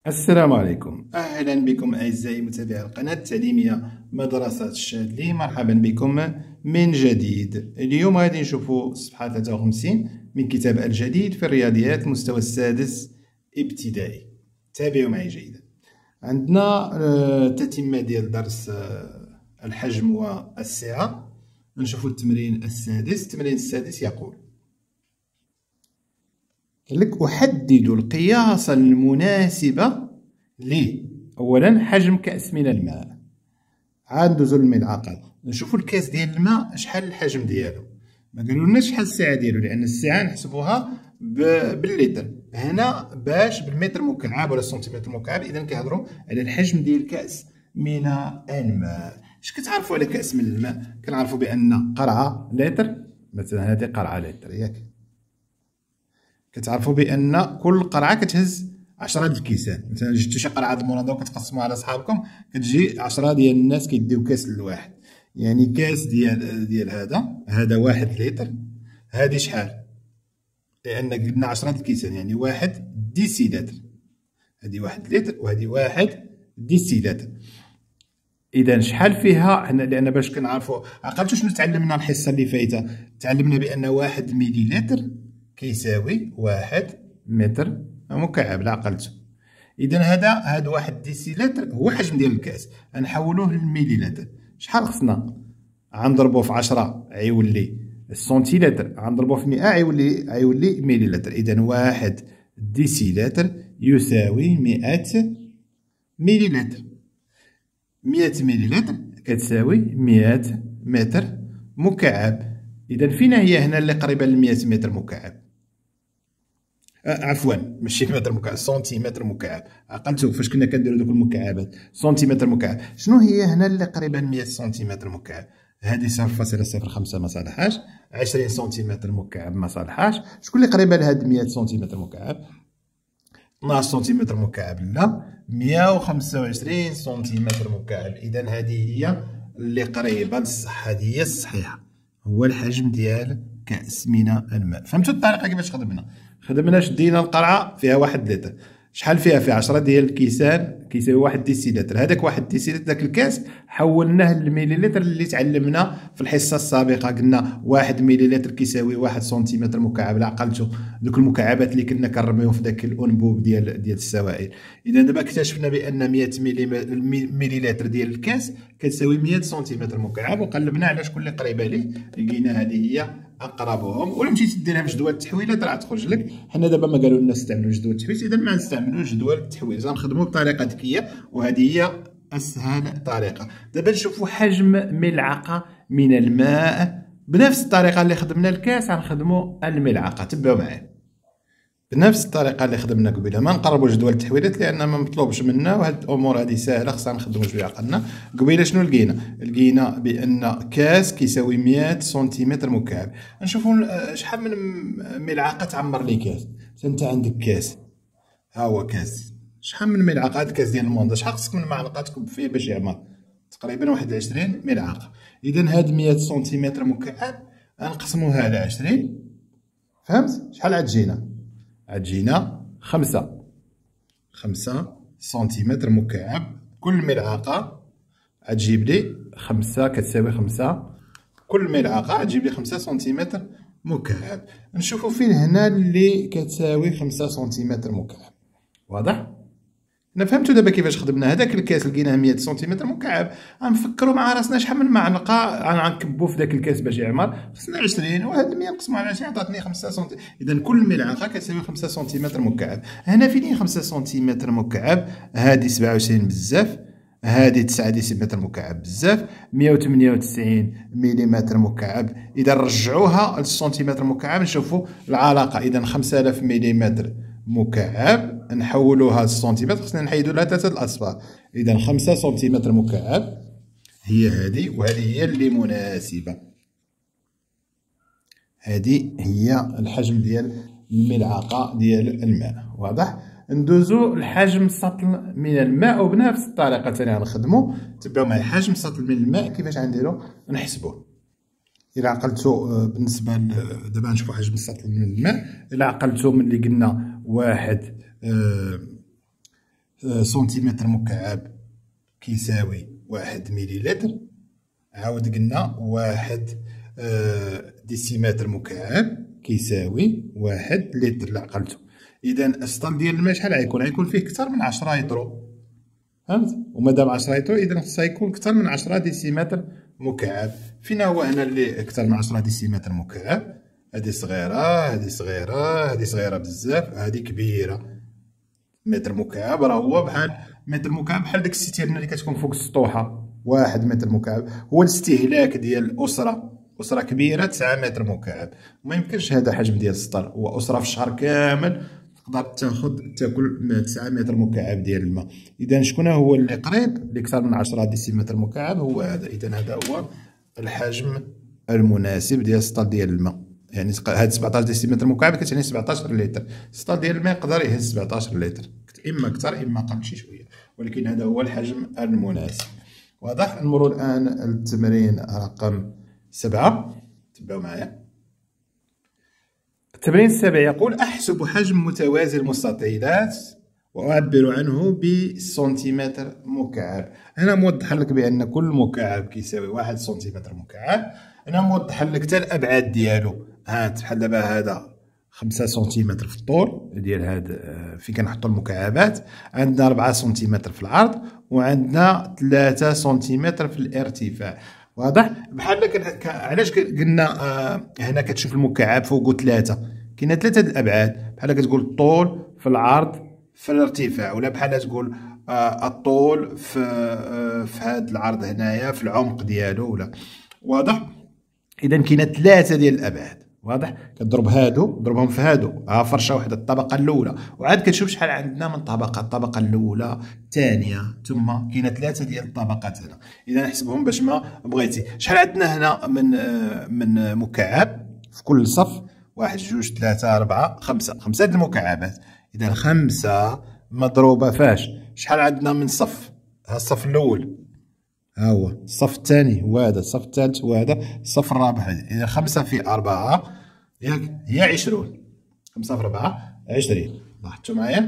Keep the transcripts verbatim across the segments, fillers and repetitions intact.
السلام عليكم، أهلا بكم أعزائي متابعي القناة التعليمية مدرسة الشاذلي. مرحبا بكم من جديد. اليوم غادي نشوفوا الصفحة ثلاثة وخمسين من كتاب الجديد في الرياضيات المستوى السادس ابتدائي. تابعوا معي جيدا. عندنا تتمة ديال درس الحجم والسعة. نشوفوا التمرين السادس. التمرين السادس يقول لك أحدد القياس المناسب ل أولا حجم كأس من الماء. عاد ندوزو للملعقة نشوفو الكاس ديال الماء شحال الحجم ديالو. ما قالولناش شحال السعة ديالو لأن السعة نحسبوها باللتر، هنا باش بالمتر مكعب ولا السنتيمتر مكعب. إذا كنهضرو على الحجم ديال كأس من الماء. اش كتعرفو على كأس من الماء؟ كنعرفو بأن قرعة لتر، مثلا هذه قرعة لتر ياك. كتعرفوا بان كل قرعه كتهز عشرة د الكيسان. مثلا جبتو شي قرعه د المناضه وكتقسموها على صحابكم كتجي عشرة ديال الناس كيديو كاس للواحد. يعني كاس ديال ديال هذا هذا واحد لتر. هذه شحال؟ لان قلنا عشرة د الكيسان يعني واحد ديسيلتر. هذه واحد لتر وهذه واحد ديسيلتر. اذا شحال فيها حنا؟ لان باش كنعرفوا عقلتوا شنو تعلمنا الحصه اللي فايته؟ تعلمنا بان واحد ميلي لتر كيساوي واحد متر مكعب. لا عقلتو. اذا هذا هذا واحد ديسيلتر هو حجم ديال الكاس. غنحولوه للميليلتر. شحال خصنا؟ غنضربوه في عشرة غيولي السنتيلتر، غنضربوه في مئة غيولي غيولي ميليلتر. اذا واحد ديسيلتر يساوي مئة ميليلتر. مئة ميليلتر كتساوي مئة متر مكعب. اذا فينا هي هنا اللي قريبه ل مئة متر مكعب. آه عفوا ماشي متر مكعب، سنتيمتر مكعب. عقلتو فاش كنا كنديرو دوك المكعبات سنتيمتر مكعب. شنو هي هنا اللي قريبه ل مئة سنتيمتر مكعب؟ هذه صفر فاصلة صفر خمسة ما صالحاش، عشرين سنتيمتر مكعب ما صالحاش. شكون اللي قريبه لهاد مئة سنتيمتر مكعب؟ اثناش سنتيمتر مكعب لا، مئة وخمسة وعشرين سنتيمتر مكعب. اذا هذه هي اللي قريبه للصح، هذه هي الصحيحه. هو الحجم ديال كأس من الماء. فهمتوا الطريقه كيفاش خدمنا؟ خدمنا شدينا القرعه فيها واحد لتر. شحال فيها؟ فيها عشرة ديال الكيسان كيساوي واحد ديسيلتر. هذاك واحد ديسيلتر داك الكاس حولناه للميليلتر اللي تعلمنا في الحصه السابقه. قلنا واحد ميليلتر كيساوي واحد سنتيمتر مكعب. لا عقلتوا دوك المكعبات اللي كنا كنرميوهم في داك الانبوب ديال ديال السوائل. اذا دابا اكتشفنا بان مئة ميليلتر ديال الكاس كتساوي مئة سنتيمتر مكعب، وقلبنا على شكون اللي قريبه ليه. لقينا هذه هي اقربهم. ولا مشيتي ديرها في جدول التحويلات راه تخرج لك. حنا دابا ما قالوا لنا استعملوا جدول التحويل، اذا ما نستعملوش جدول التحويل، غنخدموا بطريقه ذكيه وهذه هي اسهل طريقه. دابا نشوفوا حجم ملعقه من الماء بنفس الطريقه اللي خدمنا الكاس. غنخدموا الملعقه. تبعوا معايا بنفس الطريقه اللي خدمنا قبيله. ما نقربوا جدول التحويلات لان ما مطلوبش منا، وهاد الامور هذه ساهله خصنا نخدموا شويه عقلنا. قبيله شنو لقينا؟ لقينا بان كاس كيساوي مئة سنتيمتر مكعب. نشوفوا شحال من ملعقه تعمر لي كاس. انت عندك كاس، ها هو كاس. شحال من ملعقه؟ هاد الكاس ديال الموندا شحال خصك من معلقه تكب فيه باش يعمر؟ تقريبا واحد وعشرين ملعقه. اذا هاد مئة سنتيمتر مكعب غنقسموها على عشرين. فهمت؟ شحال عاد تجينا؟ عتجينا خمسة خمسة سنتيمتر مكعب. كل ملعقة عتجيب لي خمسة، كتساوي خمسة. كل ملعقة عتجيب لي خمسة سنتيمتر مكعب. نشوفو فين هنا اللي كتساوي خمسة سنتيمتر مكعب. واضح؟ حنا فهمتو دابا كيفاش خدمنا. هذاك الكاس لقيناه مئة سنتيمتر مكعب. غنفكروا مع راسنا شحال من معلقه غنكبوا في داك الكاس باش يعمر. خصنا عشرين، وهاد مئة نقسموا على عشرين عطاتني خمسة سنتيمتر. اذا كل ملعقه كتساوي خمسة سنتيمتر مكعب. هنا فين خمسة سنتيمتر مكعب؟ هادي سبعة وعشرين بزاف، هادي تسعة ديسيمتر مكعب بزاف، مئة وثمانية وتسعين مليمتر مكعب. اذا رجعوها للسنتيمتر مكعب نشوفوا العلاقه. اذا خمسة آلاف مليمتر مكعب نحولوها للسنتيمتر، خصنا نحيدو لها ثلاثة الأصفار. إذا خمسة سنتيمتر مكعب هي هذه، وهذه هي اللي مناسبة. هذه هي الحجم ديال الملعقة ديال الماء. واضح؟ ندوزو لحجم سطل من الماء وبنفس الطريقة ثاني غنخدمو. تبعو معايا حجم سطل من الماء كيفاش غنديرو نحسبوه. إلا عقلتو بالنسبة دابا نشوفو حجم السطل من الماء. إلا عقلتو من اللي قلنا واحد سنتيمتر مكعب كيساوي واحد مليلتر، عاود قلنا واحد ديسيمتر مكعب كيساوي واحد لتر اللي عقلتو. إذا السطل ديال الماء شحال غيكون؟ غيكون فيه كثر من عشرة يترو، فهمت؟ ومادام عشرة يترو إذا خصها يكون كثر من عشرة ديسيمتر مكعب. فين هو هنا اللي أكثر من عشرة ديسيمتر مكعب؟ هادي صغيرة، هادي صغيرة، هادي صغيرة بزاف، هادي كبيرة. متر مكعب راه هو بحال متر مكعب بحال ديك الستيرنا اللي كتكون فوق السطوحة، واحد متر مكعب هو الاستهلاك ديال أسرة، أسرة كبيرة تسعة متر مكعب. ما يمكنش هذا حجم ديال السطل، هو أسرة في الشهر كامل تقدر تاخذ تاكل تسعة متر مكعب ديال الماء. إذا شكون هو اللي قريب اللي أكثر من عشرة ديسيمتر مكعب؟ هو هذا. إذا هذا هو الحجم المناسب ديال السطل ديال الماء. يعني هاد سبعطاش ديسيمتر مكعب كتعني سبعطاش لتر. السطل ديال الماء يقدر يهز سبعطاش لتر، إما أكثر إما أقل شي شوية، ولكن هذا هو الحجم المناسب. واضح؟ نمروا الآن التمرين رقم سبعة، تبعوا معايا. التمرين السابع يقول: أحسب حجم متوازي المستطيلات وأعبر عنه بسنتيمتر مكعب. هنا موضح لك بأن كل مكعب كيساوي واحد سنتيمتر مكعب. هنا موضح لك حتى الأبعاد ديالو. هات بحال دابا هذا خمسة سنتيمتر في الطول ديال هاد فين كنحطو المكعبات، عندنا ربعة سنتيمتر في العرض، وعندنا ثلاثة سنتيمتر في الارتفاع. واضح؟ بحال لك علاش قلنا آه هنا كتشوف المكعب فوقو ثلاثة، كاينه ثلاثة د الأبعاد، بحال كتقول الطول في العرض في الارتفاع، ولا بحال تقول آه الطول في آه في هاد العرض هنايا في العمق ديالو، ولا واضح؟ إذا كاينه ثلاثة ديال الأبعاد. واضح؟ كتضرب هادو ضربهم في هادو، ها فرشه وحده الطبقه الاولى، وعاد كتشوف شحال عندنا من طبقه، الطبقه الاولى الثانيه ثم كاينه ثلاثه ديال الطبقات هنا. اذا نحسبهم باش ما بغيتي. شحال عندنا هنا من من مكعب في كل صف؟ واحد جوج ثلاثه اربعه خمسه، خمسه د المكعبات. اذا خمسه مضروبه فاش؟ شحال عندنا من صف؟ ها الصف الاول ها هو، الصف الثاني هو هذا، الصف الثالث هو هذا، الصف الرابع هذا. إذا خمسة في أربعة ياك هي عشرون، خمسة في أربعة عشرين. لاحظتوا معايا؟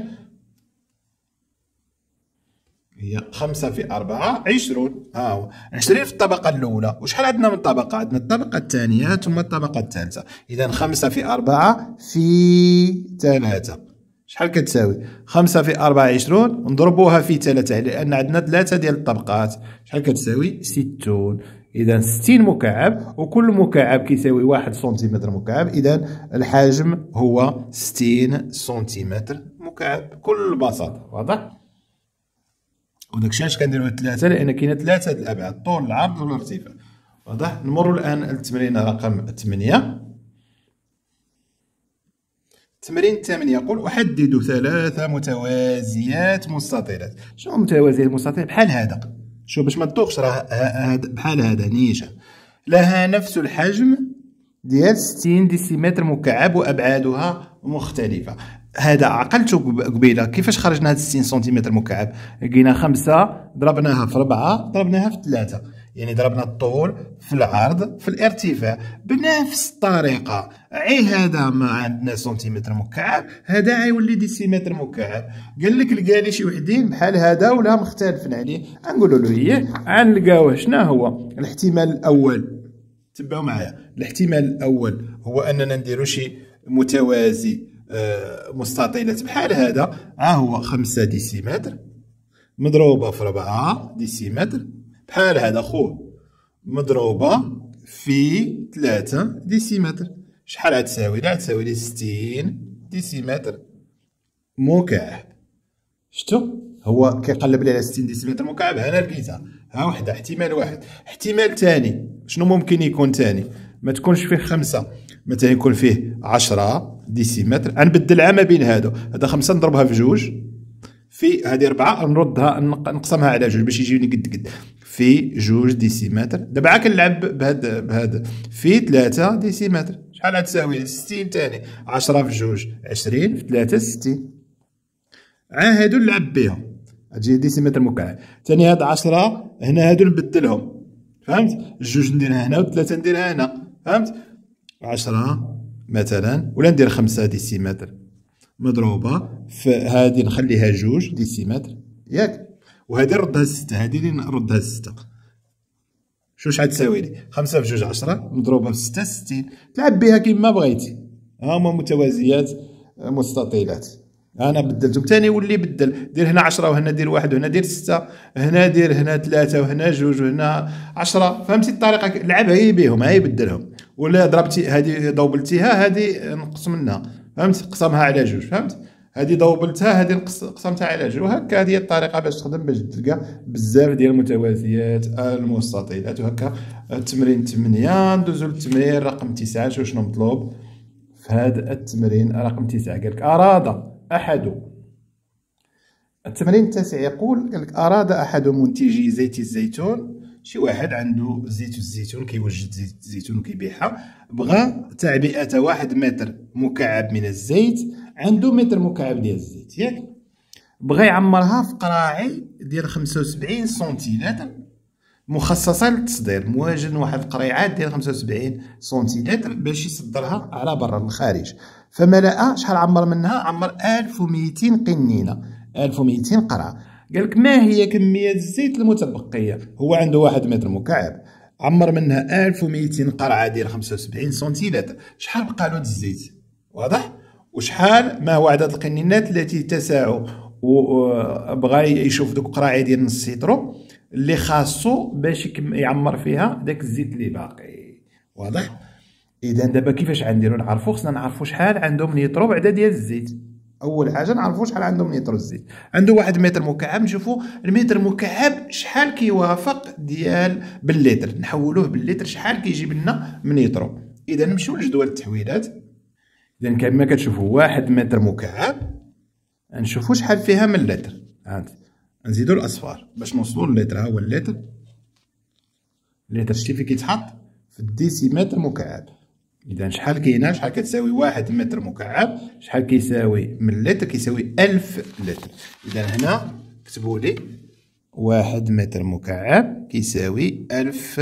هي خمسة في أربعة عشرون، ها هو عشرين في الطبقة الأولى. وشحال عندنا من طبقة؟ عندنا الطبقة الثانية ثم الطبقة الثالثة. إذا خمسة في أربعة في ثلاثة شحال كتساوي؟ خمسة في أربعة عشرون نضربوها في ثلاثة لأن عندنا ثلاثة ديال الطبقات، شحال كتساوي؟ ستون. إذا ستين مكعب، وكل مكعب كيساوي واحد سنتيمتر مكعب. إذا الحجم هو ستين سنتيمتر مكعب بكل بساطة. واضح؟ وداكشي علاش كنديرو ثلاثة، لأن كاينة ثلاثة د الأبعاد، الطول العرض والارتفاع. واضح؟ نمروا الآن للتمرين رقم ثمانية. التمرين الثامن يقول: أحدد ثلاثة متوازيات مستطيلات. شنو متوازيات مستطيلات؟ بحال هذا، شوف باش ما تدوخش، راه بحال هذا نيشان، لها نفس الحجم ديال ستين ديسيمتر مكعب وأبعادها مختلفة. هذا عقلتو قبيله كيفاش خرجنا هاد ستين سنتيمتر مكعب؟ لقينا خمسة ضربناها في ربعة ضربناها في ثلاثة، يعني ضربنا الطول في العرض في الارتفاع بنفس الطريقة. عي هذا ما عندنا سنتيمتر مكعب، هذا غيولي ديسيمتر مكعب. قال لك لقى لي شي وحدين بحال هذا ولا مختلفين عليه، غنقولوا له هي غنلقاوه. شنو هو الاحتمال الأول؟ تبعوا معايا. الاحتمال الأول هو أننا نديرو شي متوازي آه مستطيلات بحال هذا، ها هو خمسة ديسيمتر مضروبة في ربعة ديسيمتر بحال هذا خوه، مضروبة في ثلاثة ديسيمتر. شحال غتساوي؟ لا تساوي لي ستين ديسيمتر مكعب. شتو هو كيقلب لي على ستين ديسيمتر مكعب، هنا لقيتها، ها وحده. احتمال واحد. احتمال ثاني، شنو ممكن يكون ثاني؟ ما تكونش فيه خمسة، مثلا يكون فيه عشرة ديسيمتر. غنبدل عا ما بين هادو، هذا خمسة نضربها في جوج، في هذه أربعة نردها نقسمها على جوج باش يجيوني قد قد، في جوج ديسيمتر. دابا عا كنلعب بهاد بهاد في ثلاثة ديسيمتر. شحال غتساوي؟ ستين ثاني، عشرة في جوج عشرين، في ثلاثة ستين. عا هادو نلعب بهم، تجي ديسيمتر مكعب. ثاني هاد عشرة هنا هادو نبدلهم، فهمت؟ الجوج نديرها هنا وثلاثة نديرها هنا، فهمت؟ عشرة مثلا، ولا ندير خمسة ديسيمتر مضروبة في هادي نخليها جوج ديسيمتر ياك، وهذه نردها لستة، هذه اللي نردها لستة. شوش عاد تساوي لي؟ خمسة في جوج عشرة مضروبة في ستة ستين. تلعب بها كيما بغيتي. ها هما متوازيات مستطيلات. أنا بدلتهم تاني يولي بدل، دير هنا عشرة وهنا دير واحد وهنا دير ستة، هنا دير هنا ثلاثة وهنا جوج وهنا عشرة. فهمتي الطريقة؟ لعب هي بهم، هي بدلهم. ولا ضربتي هذه دوبلتيها، هذه نقص منها، فهمت؟ قسمها على جوج، فهمت؟ هذه دوبلتها، هذه قسمتها على جوج، وهكا هذه الطريقة باش تخدم، باش تلقى بزاف ديال المتوازيات المستطيلات. وهكا التمرين ثمانية. ندوزو للتمرين رقم تسعة. شو شنو مطلوب في هذا التمرين رقم تسعة؟ قالك أراد أحد، التمرين التاسع يقول قالك أراد أحد منتجي زيت الزيتون، شي واحد عنده زيت الزيتون كيوجد زيت الزيتون وكيبيعها، بغى تعبئة واحد متر مكعب من الزيت، عنده متر مكعب ديال الزيت ياك، بغى يعمرها في قراعي ديال خمسة وسبعين سنتيلتر مخصصة للتصدير، مواجد واحد القريعات ديال خمسة وسبعين سنتيلتر باش يصدرها على برا للخارج. فملأ شحال عمر منها؟ عمر ألف ومئتين قنينة، ألف ومئتين قرعة. قالك ما هي كمية الزيت المتبقية؟ هو عنده واحد متر مكعب، عمر منها ألف ومئتين قرعة ديال خمسة وسبعين سنتيلتر، شحال بقى له الزيت؟ واضح؟ وشحال ما هو عدد القنينات التي تسع، وبغى يشوف دوك قراعي ديال نص لترو اللي خاصو باش يعمر فيها داك الزيت اللي باقي. واضح؟ اذا دابا كيفاش غنديرو نعرفو؟ خصنا نعرفو شحال عندهم نيترو بعدا ديال الزيت. اول حاجه نعرفو شحال عندهم نيترو الزيت. عنده واحد متر مكعب، نشوفو المتر مكعب شحال كيوافق ديال باللتر، نحولوه باللتر شحال كيجيب لنا من نيترو. اذا نمشيو لجدول التحويلات. اذا كما كتشوفوا واحد متر مكعب نشوفو شحال فيها من لتر. هانت نزيدو الاصفار باش نوصلو للتر. ها هو اللتر، اللتر شتي فين كيتحط؟ في الديسيمتر مكعب. اذا شحال كاينه؟ شحال كتساوي واحد متر مكعب؟ شحال كيساوي من لتر؟ كيساوي ألف لتر. اذا هنا كتبوا لي واحد متر مكعب كيساوي ألف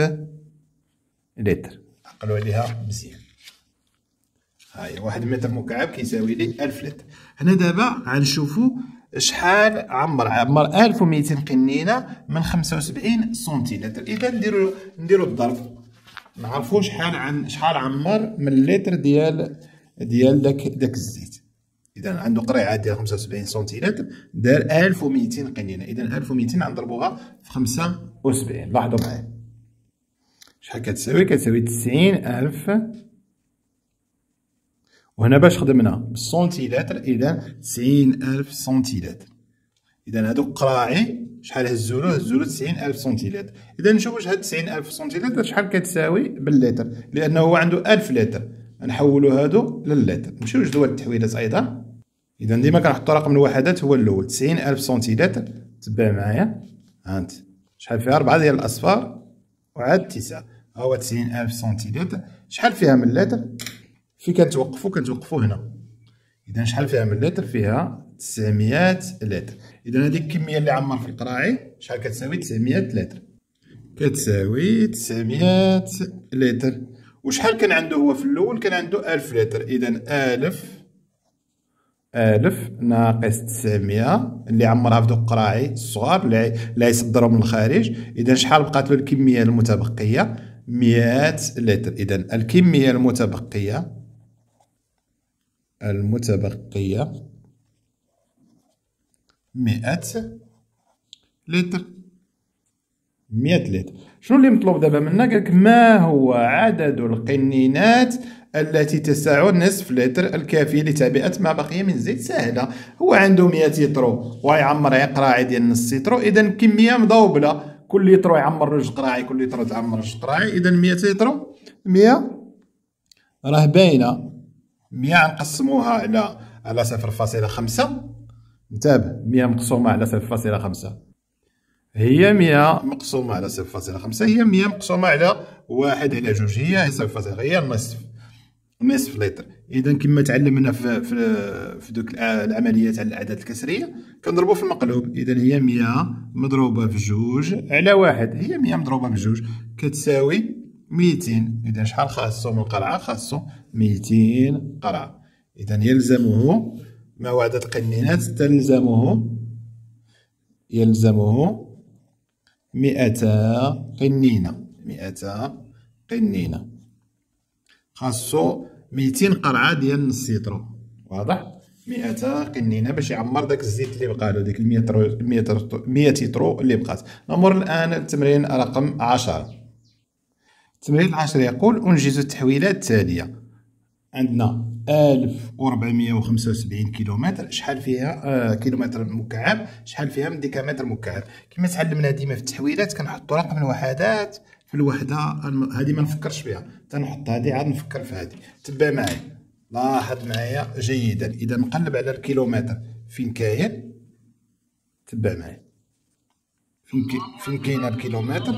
لتر. عقلوا عليها مزيان. هاهي واحد متر مكعب كيساوي لي ألف لتر. هنا دابا غنشوفوا شحال عمر عمر ألف ومئتين قنينه من خمسة وسبعين سنتيلتر. اذا نديرو نديرو الضرب، نعرفوا شحال عن شحال عمر من لتر ديال ديال داك داك الزيت. اذا عنده قريعه ديال خمسة وسبعين سنتيلتر، دار ألف ومئتين قنينه. اذا ألف ومئتين غنضربوها في خمسة وسبعين. لاحظوا معايا شحال كتساوي؟ كتساوي تسعين ألف. وهنا باش خدمنا بالسنتيلتر، اذا تسعين ألف سنتيلتر. اذا هادوك قراعي شحال هزولو؟ هزولو تسعين ألف سنتيلتر. اذا نشوفو واش هاد تسعين ألف سنتيلتر شحال كتساوي باللتر، لانه هو عنده ألف لتر. نحولو هادو لللتر. نمشيو لجدول التحويلات ايضا. اذا ديما كنحطو رقم الوحدات هو الاول. تسعين ألف سنتيلتر، تبع معايا هانت شحال فيها؟ أربعة ديال الأصفار وعاد تسعة. ها هو تسعين ألف سنتيلتر. شحال فيها من لتر؟ فين كنتوقفو؟ كنتوقفو هنا. اذا شحال فيها من لتر؟ فيها تسعمية لتر. اذا هذيك الكميه اللي عمر في القراعي شحال كتساوي؟ تسعمية لتر. كتساوي تسعمية لتر. وشحال كان عنده هو في الاول؟ كان عنده ألف لتر. اذا ألف ألف ناقص تسعمية اللي عمرها في دوك القراعي الصغار اللي اللي يصدرهم للخارج. اذا شحال بقات له الكميه المتبقيه؟ مئة لتر. اذا الكميه المتبقيه المتبقيه مئة لتر. مئة لتر. شنو اللي مطلوب دابا منا؟ قالك ما هو عدد القنينات التي تسع نصف لتر الكافيه لتعبئه ما بقي من زيت؟ سهله، هو عنده مئة لتر ويعمر قراعي ديال نص لتر. اذا كميه مضوبله، كل لتر يعمر جوج قراعي، كل لتر تعمر جوج قراعي. اذا مئة لتر، مئة راه باينه، مئة نقسموها على على صفر فاصلة خمسة. انتبه، مئة مقسومه على صفر فاصلة خمسة هي مئة مقسومه على صفر فاصلة خمسة هي مئة مقسومه على واحد على جوج هي صفر فاصلة هي النصف، نصف لتر. اذا كما تعلمنا في في في دوك العمليات على الاعداد الكسريه كنضربوا في المقلوب. اذا هي مئة مضروبه في جوج على واحد، هي مئة مضروبه في جوج كتساوي مئتين. اذا شحال خاصو من قرعه؟ خاصو مئتين قرعه. اذا يلزمه ما هو عدد القنينات؟ تلزمه يلزمه مئتا قنينة، مئتا قنينة. خاصو ميتين قرعة ديال نص لتر، واضح؟ مئتا قنينة باش يعمر داك الزيت اللي بقالو، ديك مية لتر اللي بقات. نمر الآن التمرين رقم عشرة. التمرين العاشر يقول أنجز التحويلات التالية. عندنا ألف وربعمية وخمسة وسبعين كيلومتر، شحال فيها آه كيلومتر مكعب، شحال فيها من ديكامتر مكعب. كما تعلمنا ديما في التحويلات كنحطو رقم الوحدات في الوحدة، هادي ما نفكرش بها، تنحط هادي عاد نفكر في هادي. تبع معايا، لاحظ معايا جيدا. إذا نقلب على الكيلومتر فين كاين، تبع معايا فين كي فين كاين الكيلومتر.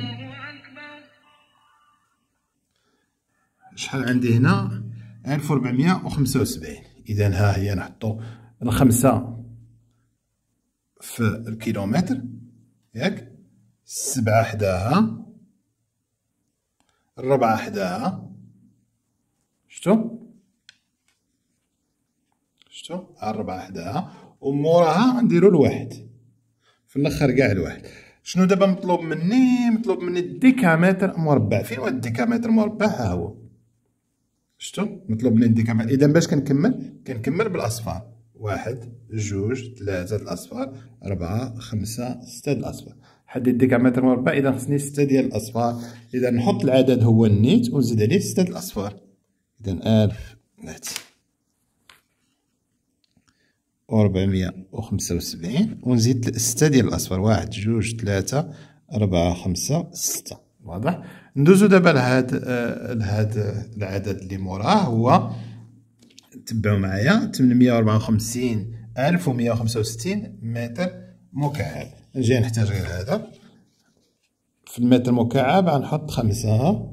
شحال عندي هنا؟ ألف وربعمية وخمسة وسبعين. إذا ها هي نحطو الخمسة في الكيلومتر، ياك؟ السبعة حداها، الربعة حداها، شتو؟ شتو؟ ها الربعة حداها، وموراها نديرو الواحد في الآخر كاع الواحد. شنو دابا مطلوب مني؟ مطلوب مني الديكامتر مربع. فين هو الديكامتر مربع؟ ها هو، شتو؟ مطلوب مني الديكامتر. إذا باش كنكمل كنكمل بالأصفار، واحد جوج ثلاثة د الأصفار، ربعة خمسة ستة د الأصفار. حدد الديكامتر مربع، إذا خصني ستة ديال الأصفار. إذا نحط العدد هو النيت ونزيد عليه ستة د الأصفار. إذا ألف نيت وربعمية وخمسة وسبعين ونزيد ستة ديال الأصفار، واحد جوج ثلاثة ربعة خمسة ستة. واضح؟ ندوزو دابا لهاد آه لهاد العدد اللي موراه، هو تبعو معايا ثمنمية وربعة وخمسين ألف ومية وخمسة وستين متر مكعب. نجي نحتاج غير هذا في المتر مكعب، غنحط خمسة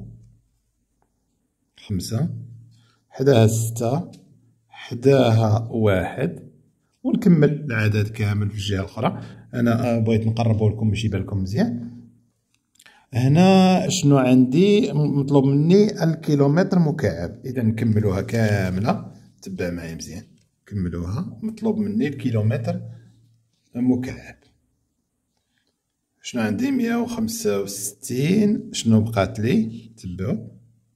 خمسة حداها ستة حداها واحد، ونكمل العدد كامل في الجهة الأخرى. أنا بغيت نقربو لكم باش يبان لكم مزيان. هنا شنو عندي؟ مطلوب مني الكيلومتر مكعب. إذا نكملوها كاملة، تبع معايا مزيان، كملوها. مطلوب مني الكيلومتر مكعب. شنو عندي؟ مية وخمسة وستين. شنو بقات لي؟ تبعو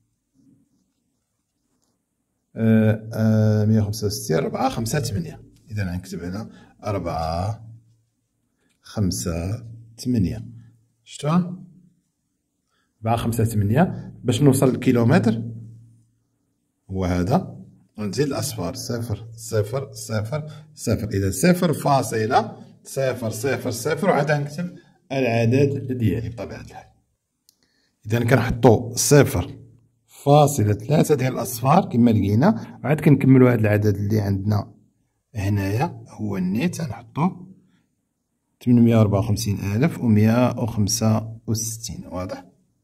آه آه مية وخمسة وستين ربعة خمسة تمنية. إذا غنكتب هنا أربعة خمسة تمنية. شتو؟ أربعة خمسة تمنية. باش نوصل للكيلومتر هو هذا، ونزيد الأصفار صفر صفر صفر صفر. إذا صفر فاصلة صفر صفر صفر، وعاد غنكتب العدد ديالي بطبيعة الحال. إذا كنحطو صفر فاصلة ثلاثة ديال الأصفار كما لقينا، وعاد كنكملو هاد العدد اللي عندنا هنايا هو النيت، غنحطو ثمنمية وربعة وخمسين ألف ومية وخمسة وستين. واضح؟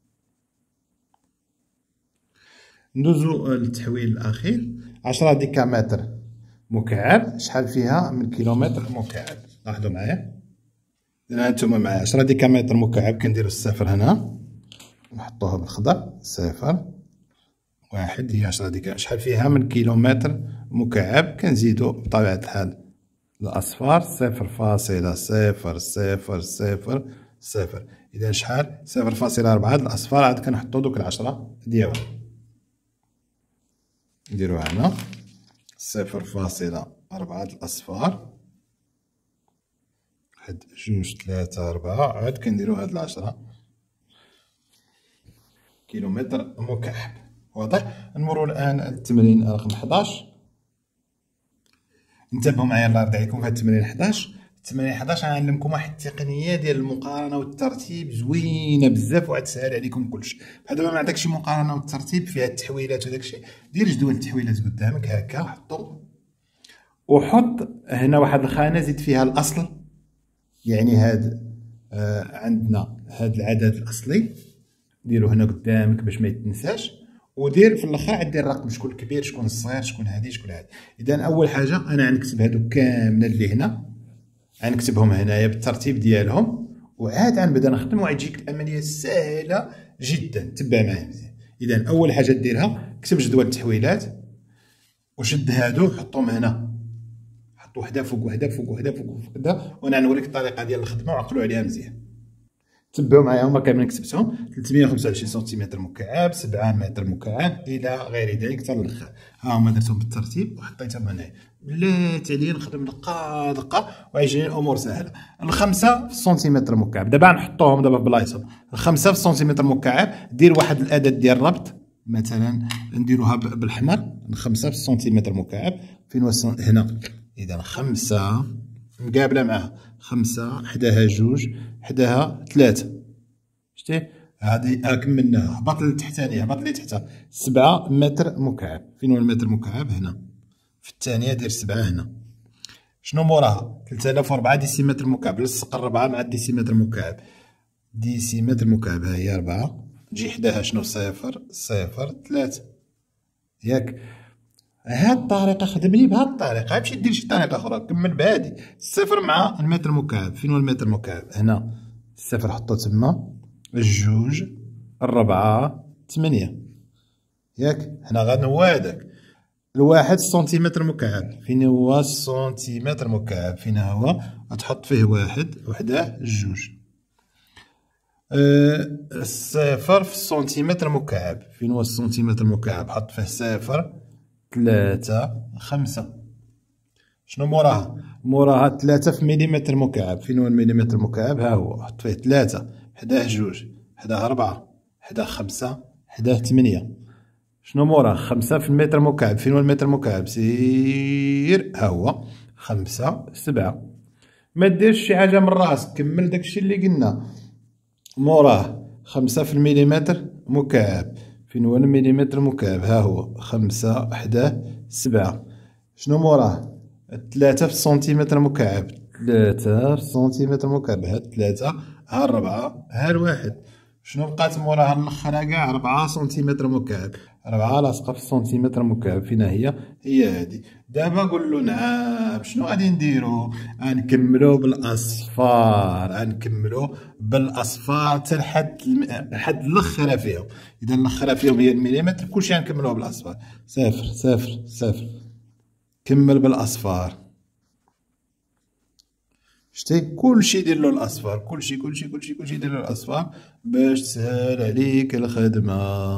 ندوزو للتحويل الأخير. عشرة ديكامتر مكعب، شحال فيها من كيلومتر مكعب؟ لاحظوا معايا. إذا هانتوما معايا عشرة ديكامتر مكعب، كنديرو الصفر هنا نحطوها بالخضر، صفر واحد هي عشرة ديكامتر. شحال فيها من كيلومتر مكعب؟ كنزيدو بطبيعة الحال الأصفار، صفر فاصلة صفر صفر صفر صفر. إذا شحال؟ صفر فاصلة أربعة د الأصفار. عاد كنحطو دوك العشرة ديالهم، نديروها هنا صفر فاصلة أربعة د الأصفار، واحد جوج ثلاثة أربعة. عاد كنديرو هاد العشرة كيلومتر مكعب. واضح؟ نمرو الآن التمرين رقم حداش. انتبهوا معايا الله يرضي عليكم في هاد التمرين حداش. التمرين حداش غنعلمكم واحد التقنيه ديال المقارنه والترتيب زوينه بزاف، وعاد تسهل عليكم كلشي. بحال دابا ما عندكش مقارنه والترتيب فيها التحويلات وداكشي، دير جدول التحويلات قدامك هكا، حطو وحط هنا واحد الخانه زيد فيها الاصل. يعني هاد آه عندنا هاد العدد الاصلي، ديرو هنا قدامك باش ما يتنساش، ودير في الاخر عاد دير الرقم شكون الكبير شكون الصغير شكون هادي شكون هادي. اذا اول حاجه انا غنكتب هادو كاملين اللي هنا، غنكتبهم هنايا بالترتيب ديالهم، وعاد غنبدا نخدم وغتجيك العمليه سهله جدا. تبع معايا مزيان. اذا اول حاجه ديرها كتب جدول التحويلات، وشد هادو حطهم هنا، نحط وحده فوق وحده فوق وحده فوق وحده، وانا نوريك الطريقه ديال الخدمه وعقلوا عليها مزيان. تبعوا معايا هما كاملين كتبتهم ثلاثمية وخمسة وعشرين سنتيمتر مكعب، سبعة متر مكعب الى غير ذلك حتى الاخر. ها هما درتهم بالترتيب وحطيتهم هنايا، بلاتي عليا نخدم دقه دقه وعيجيني الامور سهله. الخمسه في السنتيمتر مكعب دابا نحطوهم دابا في بلايصهم. الخمسه في السنتيمتر مكعب دير واحد الاداه ديال الربط، مثلا نديروها بالحمر. خمسة في السنتيمتر مكعب فين هو هنا، اذا خمسه مقابله معها خمسه، حداها جوج، حداها ثلاثه. شتي هادي كملناها. هبط للتحتانيه، هبط لي تحتها سبعة متر مكعب. فين هو المتر مكعب؟ هنا في الثانيه دير سبعة هنا. شنو موراها؟ ثلاثة آلاف وأربعة ديسيمتر مكعب. لصق الربعه مع الديسيمتر مكعب، ديسيمتر مكعب ها هي أربعة، تجي حداها شنو؟ صفر صفر ثلاثة، ياك؟ هاد الطريقه خدم لي بهاد الطريقه، ماشي دير شي طريقه اخرى، كمل بهادي. الصفر مع المتر مكعب، فين هو المتر مكعب؟ هنا الصفر حطو تما، الجوج الربعه ثمانية، ياك؟ هنا غنهو هداك الواحد سنتيمتر مكعب. فين هو السنتيمتر مكعب؟ فين هو؟ غتحط فيه واحد وحداه جوج. أه الصفر في السنتيمتر مكعب، فين هو السنتيمتر مكعب؟ حط فيه صفر ثلاثة خمسة. شنو موراها؟ موراها ثلاثة في مليمتر مكعب. فين هو المليمتر مكعب؟ ها هو، حط فيه ثلاثة، حداه جوج، حداه أربعة، حداه خمسة، حداه ثمانية. شنو موراها؟ خمسة في المتر مكعب. فين هو المتر مكعب؟ سير ها هو خمسة سبعة. ما ديرش شي حاجة من راسك، كمل داكشي اللي قلنا. موراه خمسة في المليمتر مكعب. فين هو المليمتر مكعب؟ ها هو خمسة حداه سبعة. شنو موراه؟ ثلاثة في السنتيمتر مكعب، ثلاثة في السنتيمتر مكعب. هاد ثلاثة، ها الربعة، ها الواحد. شنو بقات موراها الاخرى كاع؟ ربعة سنتيمتر مكعب. ربعة لاصقة في السنتيمتر مكعب. فين هي؟ هي هادي. دابا قول له نعم. شنو غادي نديرو؟ غنكملو بالاصفار، غنكملو بالاصفار حتى لحد لحد الاخرى فيهم. اذا الاخرى فيهم هي المليمتر، كلشي غنكملوه بالاصفار. صفر صفر صفر، كمل بالاصفار. شتي كلشي دير له الاصفار، كلشي كلشي كلشي كلشي دير له الاصفار باش تسهل عليك الخدمه.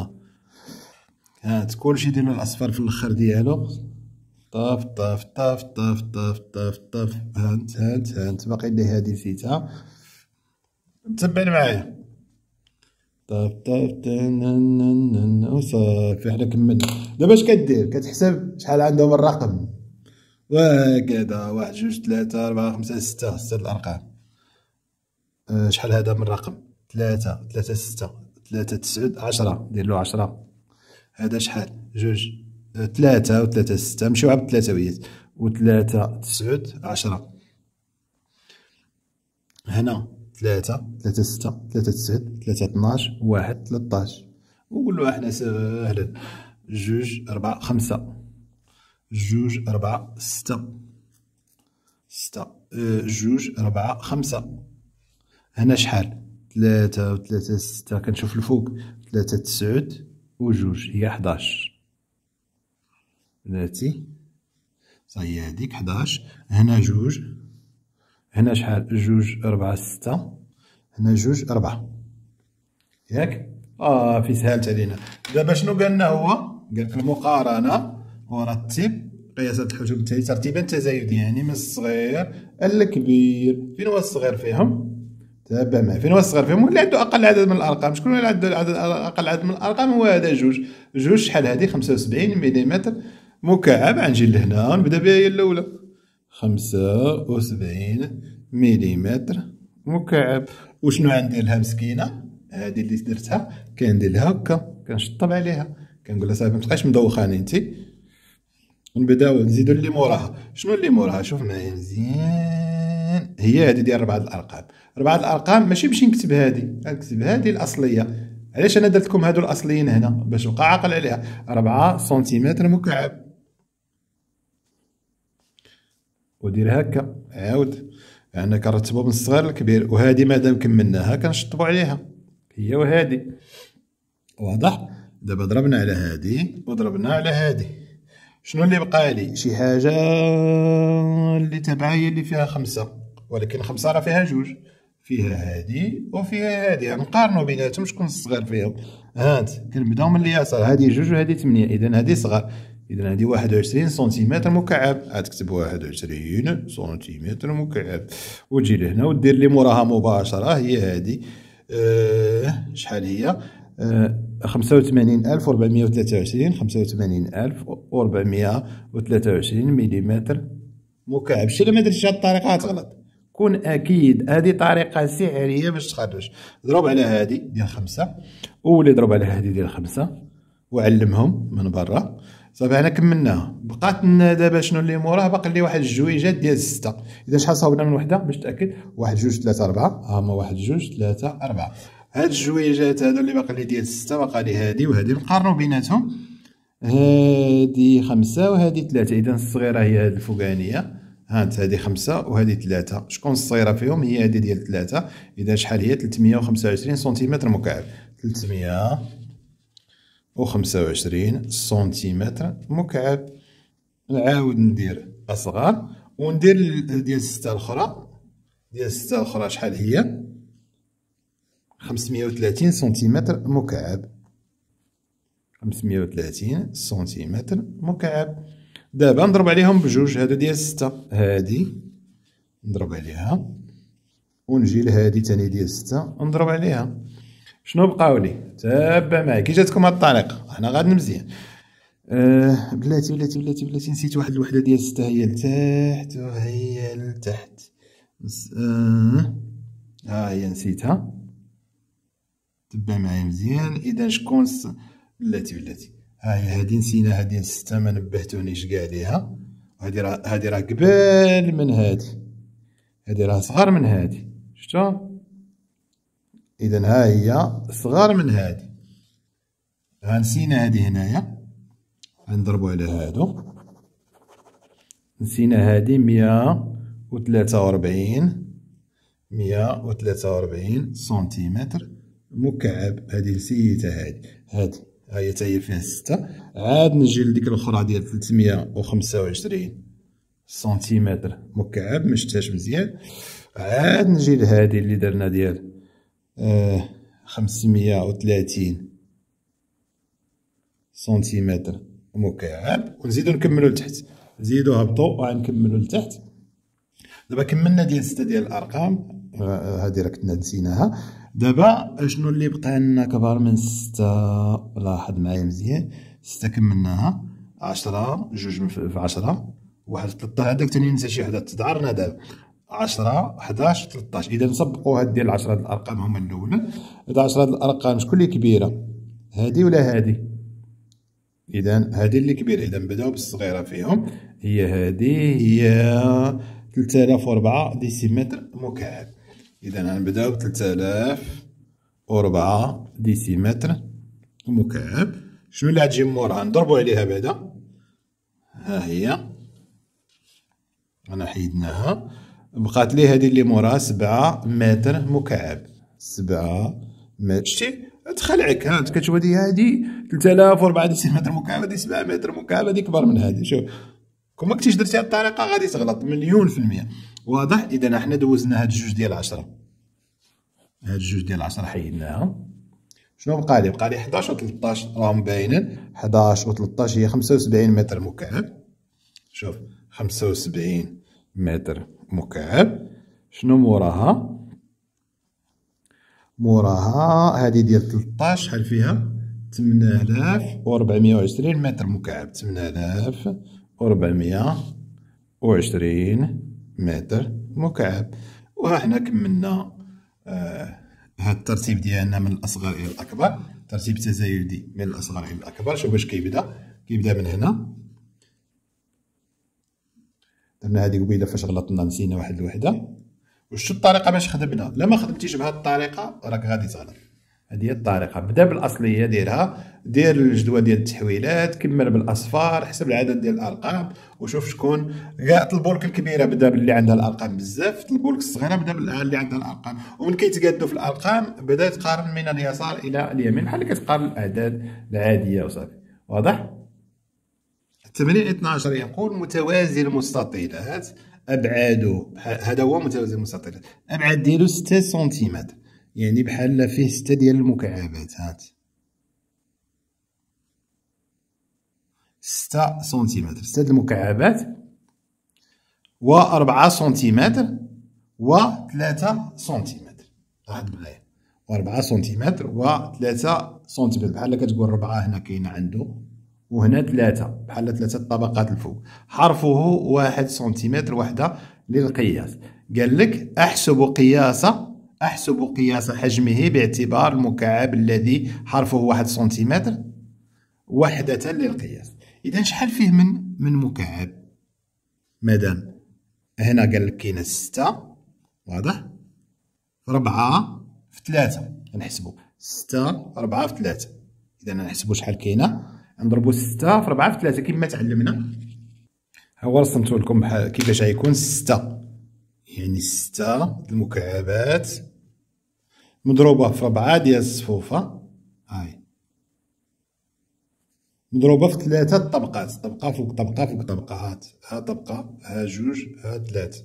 هات كلشي دير له الاصفار في الاخر ديالو. طاف طاف طاف طاف طاف طاف طاف. هانت هانت هانت باقي لي هادي نسيتها. تبع معايا. طاف طاف وصافي حنا كملنا. دابا اش كدير؟ كتحسب شحال عندهم الرقم، وهكذا واحد جوج ثلاثة أربعة خمسة ستة، ستة الأرقام. أه شحال هذا من رقم؟ ثلاثة ثلاثة ستة ثلاثة تسعود عشرة، دير له عشرة. هذا شحال؟ جوج ثلاثة وثلاثة ستة، نمشيوها بالثلاثويات، وثلاثة تسعود عشرة. هنا ثلاثة ثلاثة ستة ثلاثة تسعود ثلاثة اثناش واحد ثلاثطاش. وقولوا احنا ساهلا. جوج أربعة خمسة، جوج أربعة ستة ستة، أه جوج أربعة خمسة. هنا شحال؟ ثلاثة وثلاثة ستة، كنشوف الفوق، ثلاثة تسعود وجوج هي حداش. بلاتي صاي هاديك حداش. هنا جوج، هنا شحال؟ جوج أربعة ستة، هنا جوج أربعة، ياك؟ اه في سهلت علينا. دابا شنو قالنا هو؟ قالك المقارنة ورتب قياسات الحجب التالي ترتيبا تزايديا، يعني من الصغير الكبير. فين هو الصغير فيهم؟ تابع معايا. فين هو الصغير فيهم؟ اللي عنده اقل عدد من الارقام. شكون اللي عنده اقل عدد من الارقام؟ هو هذا جوج. جوج شحال هذه؟ خمسة وسبعين مليمتر مكعب. غنجي لهنا ونبدا بها هي الاولى. خمسة وسبعين مليمتر مكعب. وشنو غندير لها مسكينه؟ هذه اللي درتها كندير لها هكا، كنشطب عليها، كنقول لها صافي متبقايش مدوخاني انتي. ونبداو نزيدو اللي موراها. شنو اللي موراها؟ شوف معايا مزيان. هي هذه ديال ربعة الارقام. ربعة الارقام ماشي باش نكتب هذه، نكتب هذه الاصليه. علاش انا درت لكم هادو الاصليين هنا؟ باش نبقى عاقل عليها. ربعة سنتيمتر مكعب. ودير هكا عاود، يعني كنرتبو من الصغير للكبير. وهذه مادام كملناها كنشطبو عليها، هي وهذه. واضح؟ دابا ضربنا على هذه وضربنا على هذه. شنو اللي بقى لي؟ شي حاجه اللي تبعها هي اللي فيها خمسه، ولكن خمسه راه فيها جوج، فيها هادي وفيها هادي، نقارنو بيناتهم شكون الصغير فيهم. هانت كنبداو من اليسار، هادي جوج وهادي ثمانية، اذا هادي صغار، اذا هادي واحد وعشرين سنتيمتر مكعب، عاد تكتب واحد وعشرين سنتيمتر مكعب وتجي لهنا ودير لي موراها مباشره هي هادي. أه شحال هي؟ أه خمسة وثمانين ألف وربعمية وثلاثة وعشرين، خمسة وثمانين ألف وربعمية وثلاثة وعشرين مليمتر مكعب. شتي ما درتش هاد الطريقه غتغلط، كون اكيد هذه طريقه سحريه باش تخرج. ضرب على هذه ديال خمسه وولي ضرب على هذه ديال خمسه وعلمهم من برا. صافي حنا كملناها، بقات لنا دابا شنو اللي موراه؟ باقي لي واحد الجويجات ديال سته. اذا شحال صاوبنا من وحده باش تاكد؟ واحد جوج ثلاثه اربعه، ها هما واحد جوج ثلاثه اربعه. هاد الجويجات هادو اللي باقي لي ديال سته، باقي لي هادي وهادي، نقارنو بيناتهم. هادي خمسه وهادي ثلاثه، اذا الصغيره هي هاد الفوقانيه، هانت هادي خمسة وهادي ثلاثة. شكون الصغيرة فيهم؟ هي هادي ديال ثلاثة. إذا شحال هي؟ ثلاثمية وخمسة وعشرين سنتيمتر مكعب. ثلاثمية وخمسة وعشرين سنتيمتر مكعب. نعاود ندير أصغر وندير ديال ستة الأخرى، ديال ستة الأخرى شحال هي؟ خمسمية وثلاثين سنتيمتر مكعب. خمسمية وثلاثين سنتيمتر مكعب. دابا نضرب عليهم بجوج، هادو ديال ستة، هادي نضرب عليها ونجي لهادي تاني ديال ستة نضرب عليها. شنو بقاو لي؟ تابع معايا كي جاتكم هاد الطريقة، حنا غادي مزيان. آه بلاتي بلاتي بلاتي بلاتي نسيت واحد الوحدة ديال ستة، هي لتحت وهي لتحت. آه ها هي نسيتها، تبع معايا مزيان. إذا شكون بلاتي بلاتي ها هي هادي نسيناها ديال ستة، ما نبهتونيش كاع ليها. هادي راه هادي راه قبال من هادي، هادي راه صغار من هادي، شفتو؟ إذا ها هي صغار من هادي. ها نسينا هادي هنايا، غنضربو على هادو. نسينا هادي مية وثلاثة وربعين، مية وثلاثة وربعين سنتيمتر مكعب. هادي نسيتها، هادي هادي ها هي تا هي فيها ستة. عاد نجي لديك الأخرى ديال ثلاثمية وخمسة وعشرين سنتيمتر مكعب، مشفتهاش مزيان. عاد نجي لهادي اللي درنا ديال آه خمسمية وثلاثين سنتيمتر مكعب، ونزيدو نكملو لتحت. نزيدو هبطو وغنكملو لتحت. دابا كملنا ديال ستة ديال الأرقام، هادي راه كنا نسيناها. دابا شنو اللي بقى لنا كبر من ستة؟ لاحظ معايا مزيان، ستة كملناها، عشرة جوج في عشرة، واحد تلطاش، هذاك تاني نسى شي وحدة تدعرنا دابا. عشرة حداش تلطاش. إذا نسبقو هاد ديال عشرة هاد الأرقام هما الأولى. هاد عشرة هاد الأرقام شكون اللي كبيرة؟ هادي ولا هادي؟ إذا هادي اللي كبيرة، إذا نبداو بالصغيرة فيهم، هي هادي، هي ثلاثة آلاف وربعة ديسيمتر مكعب. إذا غنبداو ب ثلاثة آلاف وربعة ديسيمتر مكعب. شنو اللي غتجي موراها؟ نضربو عليها بعدا، ها هي أنا حيدناها، بقات لي هادي اللي موراها سبعة متر مكعب. سبعة متر، شتي تخلعك، ها انت كتشوف هادي هادي ثلاثة آلاف وربعة ديسيمتر مكعب، هادي سبعة متر مكعب، هادي كبر من هادي. شوف كون ما كنتيش درتي هاد الطريقة غادي تغلط مليون في المية. واضح؟ إذا حنا دوزنا هاد جوج ديال عشرة، هاد جوج ديال عشرة حيدناها. شنو بقى لي؟ بقى لي حداش و تلطاش، راهم باينين. حداش و تلطاش هي خمسة وسبعين متر مكعب. شوف خمسة وسبعين متر مكعب. شنو موراها؟ موراها هادي ديال تلطاش شحال فيها؟ ثمانية آلاف وربعمية وعشرين متر مكعب. ثمانية آلاف وربعمية وعشرين متر مكعب. وها حنا كملنا آه هاد الترتيب ديالنا من الأصغر إلى الأكبر، ترتيب تزايدي من الأصغر إلى الأكبر. شوف باش كيبدا، كيبدا من هنا. درنا هادي قبيله فاش غلطنا، نسينا واحد الوحده. وشتو الطريقه باش خدمنا؟ لا ما خدمتيش بهاد الطريقه راك غادي تغلط. هادي هي الطريقه، بدا بالاصليه ديرها، دير الجدول ديال التحويلات، كمل بالاصفار، حسب العدد ديال الارقام، وشوف شكون كاع. طلبولك الكبيره بدا باللي عندها الارقام بزاف، طلبولك الصغيره بدا باللي عندها الارقام. ومن كيتقادوا في الارقام بدا تقارن من اليسار الى اليمين، بحال كتقارن الاعداد العاديه وصافي. واضح؟ التمرين اثنا عشر يقول متوازي المستطيلات أبعاده، هذا هو متوازي المستطيلات، أبعاد ديالو ستة سنتيمتر، يعني بحال فيه ستة ديال المكعبات، هات ستة سنتيمتر، ستة د المكعبات، و أربعة سنتيمتر و ثلاثة سنتيمتر، واحد بلاي و أربعة سنتيمتر و ثلاثة سنتيمتر، بحال كتقول ربعة هنا كاينة عنده وهنا ثلاثة، بحال ثلاثة الطبقات الفوق. حرفه واحد سنتيمتر وحدة للقياس. قال لك أحسب قياس أحسب قياس حجمه باعتبار المكعب الذي حرفه واحد سنتيمتر وحدة للقياس. إذا شحال فيه من من مكعب؟ مادام هنا قال لك كاينة ستة، واضح؟ ربعة في ثلاثة، غنحسبو ستة ربعة في ثلاثة، إذا غنحسبو شحال كاينة، نضربو ستة في ربعة في ثلاثة كيما تعلمنا. ها هو رسمتو لكم بحال كيفاش غيكون ستة، يعني ستة المكعبات مضروبة في ربعة ديال الصفوفة، هاي مضروبة في ثلاثة طبقات، طبقة فوق طبقة فوق طبقة، هات ها طبقة ها جوج ها ثلاثة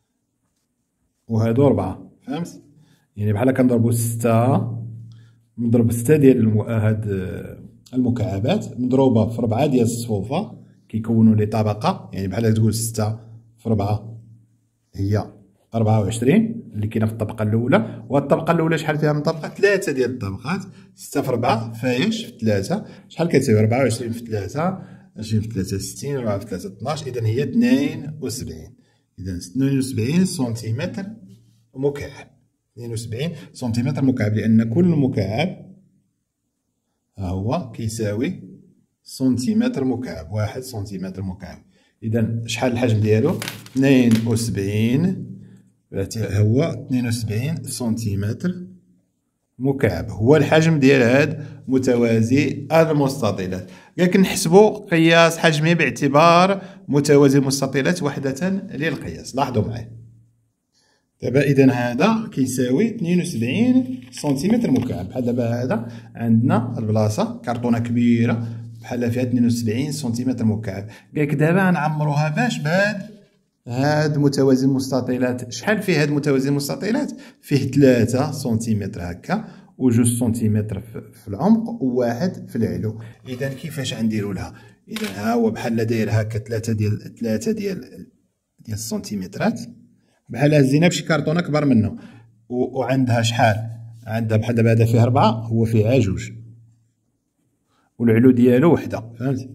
وهادو ربعة، فهمت؟ يعني بحال كنضربو ستة مضروب ستة ديال هاد المكعبات مضروبة في ربعة ديال الصفوفة كيكونوا لي طبقة، يعني بحال تقول ستة في ربعة هي أربعة وعشرين اللي كاينة في الطبقة الأولى، والطبقة الأولى شحال فيها من طبقة؟ ثلاثة ديال الطبقات، ستة في ربعة فايش في ثلاثة، شحال كتساوي؟ أربعة وعشرين في ثلاثة، عشرين في ثلاثة ستين، ربعة في ثلاثة اثناش، إذا هي اثنين وسبعين، إذا اثنين وسبعين سنتيمتر مكعب، اثنين وسبعين سنتيمتر مكعب، لأن كل مكعب ها هو كيساوي سنتيمتر مكعب، واحد سنتيمتر مكعب. إذا شحال الحجم ديالو؟ اثنين وسبعين، هو اثنين وسبعين سنتيمتر مكعب، هو الحجم ديال هاد متوازي المستطيلات. قالك نحسبو قياس حجمه باعتبار متوازي المستطيلات وحدة للقياس. لاحظوا معايا دابا، إذا هذا كيساوي اثنين وسبعين سنتيمتر مكعب، بحال دابا هذا عندنا البلاصة كرتونة كبيرة بحال فيها اثنين وسبعين سنتيمتر مكعب. قالك دابا نعمروها باش بهاد هاد متوازي المستطيلات. شحال فيه هاد متوازي المستطيلات؟ فيه ثلاثة سنتيمتر هكا وجوج سنتيمتر في العمق وواحد في العلو. إذا كيفاش غنديرو لها؟ إذا ها هو بحال داير هكا ثلاثة ديال ثلاثة ديال ديال السنتيمترات، بحال هزينا بشي كرتونة كبر منه، وعندها شحال؟ عندها بحال دابا هذا فيه ربعة، هو فيها جوج، والعلو ديالو وحدة، فهمتي؟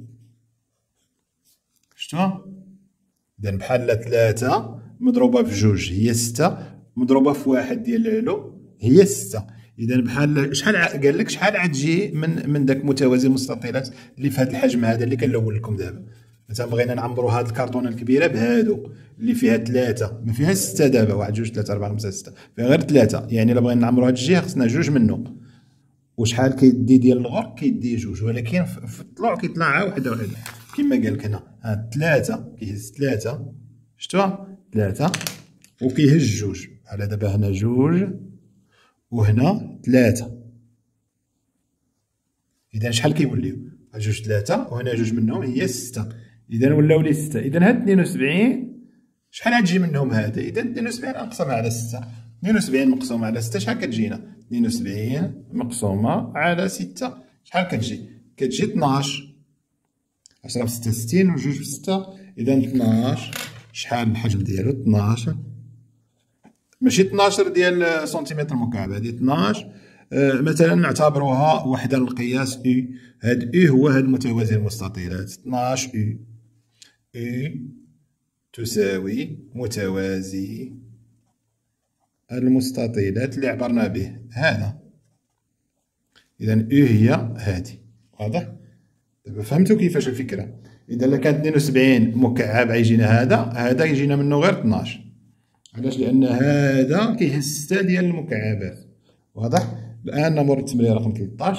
شفتوها؟ إذا بحال ثلاثة مضروبة في جوج هي ستة، مضروبة في واحد ديال العلو هي ستة. إذا بحال شحال قال لك شحال غتجي من من داك متوازي المستطيلات اللي في هذا الحجم هذا اللي كنلون لكم دابا. مثلا بغينا نعمروا هاد الكرتونه الكبيره بهادو اللي فيها ثلاثه، ما فيها سته دابا، واحد جوج ثلاثه اربعه خمسه سته، فيها غير ثلاثه، يعني الا بغينا نعمروا هاد الجهه خصنا جوج منه. وشحال كيدي ديال الغرق؟ كيدي جوج، ولكن في الطلوع كيطلع وحده وحده كما قال لك هنا. ها ثلاثه كيهز ثلاثه، شفتوها؟ ثلاثه وكيهز جوج، على دابا هنا جوج وهنا ثلاثه. اذا شحال كيوليو؟ جوج ثلاثه وهنا جوج منهم هي سته، اذا ولاو لي سته. اذا هاد اثنين وسبعين شحال غتجي منهم هذا؟ اذا اثنين وسبعين نقسمها على سته، اثنين وسبعين مقسومه على سته شحال كتجينا؟ اثنين وسبعين مقسومه على سته شحال كتجي؟ كتجي اثناش. عشرة في ستة ستين وجوج في سته، اذا اثناش. شحال الحجم ديالو؟ اثناش، ماشي اثناش ديال سنتيمتر مكعب، هذه اثناش. آه مثلا نعتبروها وحده للقياس اي، هاد اي هو هاد متوازي المستطيلات، اثناش اي. اي تساوي متوازي المستطيلات اللي عبرنا به هذا. اذا اي هي هذه، واضح؟ دابا فهمتوا كيفاش الفكره؟ اذا الا كان اثنين وسبعين مكعب غيجينا هذا، هذا يجينا منه غير اثناش. علاش؟ لان هذا كيهز سته ديال المكعبات، واضح؟ الان نمر للتمرين رقم ثلاثطاش.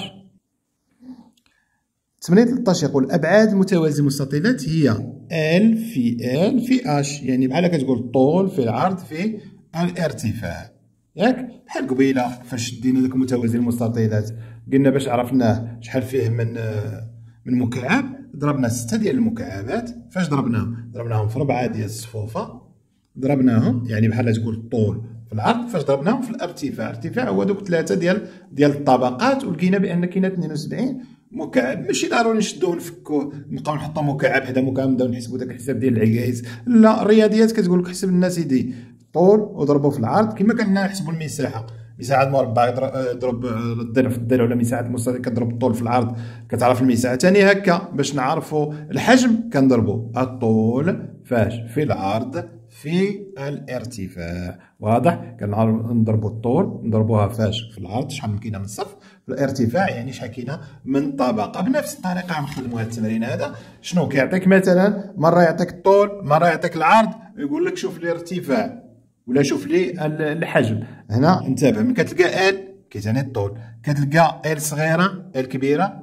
التمرين ثلاثطاش يقول ابعاد متوازي المستطيلات هي ال في ال في اش، يعني بحال كتقول الطول في العرض في الارتفاع، ياك؟ بحال قبيله فاش دينا داك متوازي المستطيلات قلنا باش عرفناه شحال فيه من من مكعب، ضربنا ستة ديال المكعبات. فاش ضربناهم؟ ضربناهم في ربعة ديال الصفوفة، ضربناهم يعني بحال تقول الطول في العرض، فاش ضربناهم في الارتفاع. الارتفاع هو دوك ثلاثة ديال ديال الطبقات، ولقينا بان كاينه اثنين وسبعين مكعب. ماشي ضروري نشدوه ونفكوه نبقاو نحطو مكعب حدا مكعب نبداو نحسبوا داك الحساب ديال العكايز. لا، الرياضيات كتقول لك حسب لنا سيدي الطول وضربو في العرض كما كنا نحسبوا المساحه. مساحه المربع ضرب الضلع في الضلع، ولا مساحه المستطيل كتضرب الطول في العرض كتعرف المساحه. ثاني هكا باش نعرفوا الحجم كنضربوا الطول فاش في العرض في الارتفاع. واضح؟ كنعرفوا نضربوا الطول نضربوها فاش في العرض شحال كاينه من صف، في الارتفاع يعني شحال كاينه من طبقه. بنفس الطريقه غنخدموا هذا التمرين هذا. شنو كيعطيك؟ مثلا مره يعطيك الطول، مره يعطيك العرض، يقول لك شوف الارتفاع ولا شوف لي الحجم. هنا انتبه، ملي كتلقى ال كيتعني الطول، كتلقى ال صغيره ال كبيره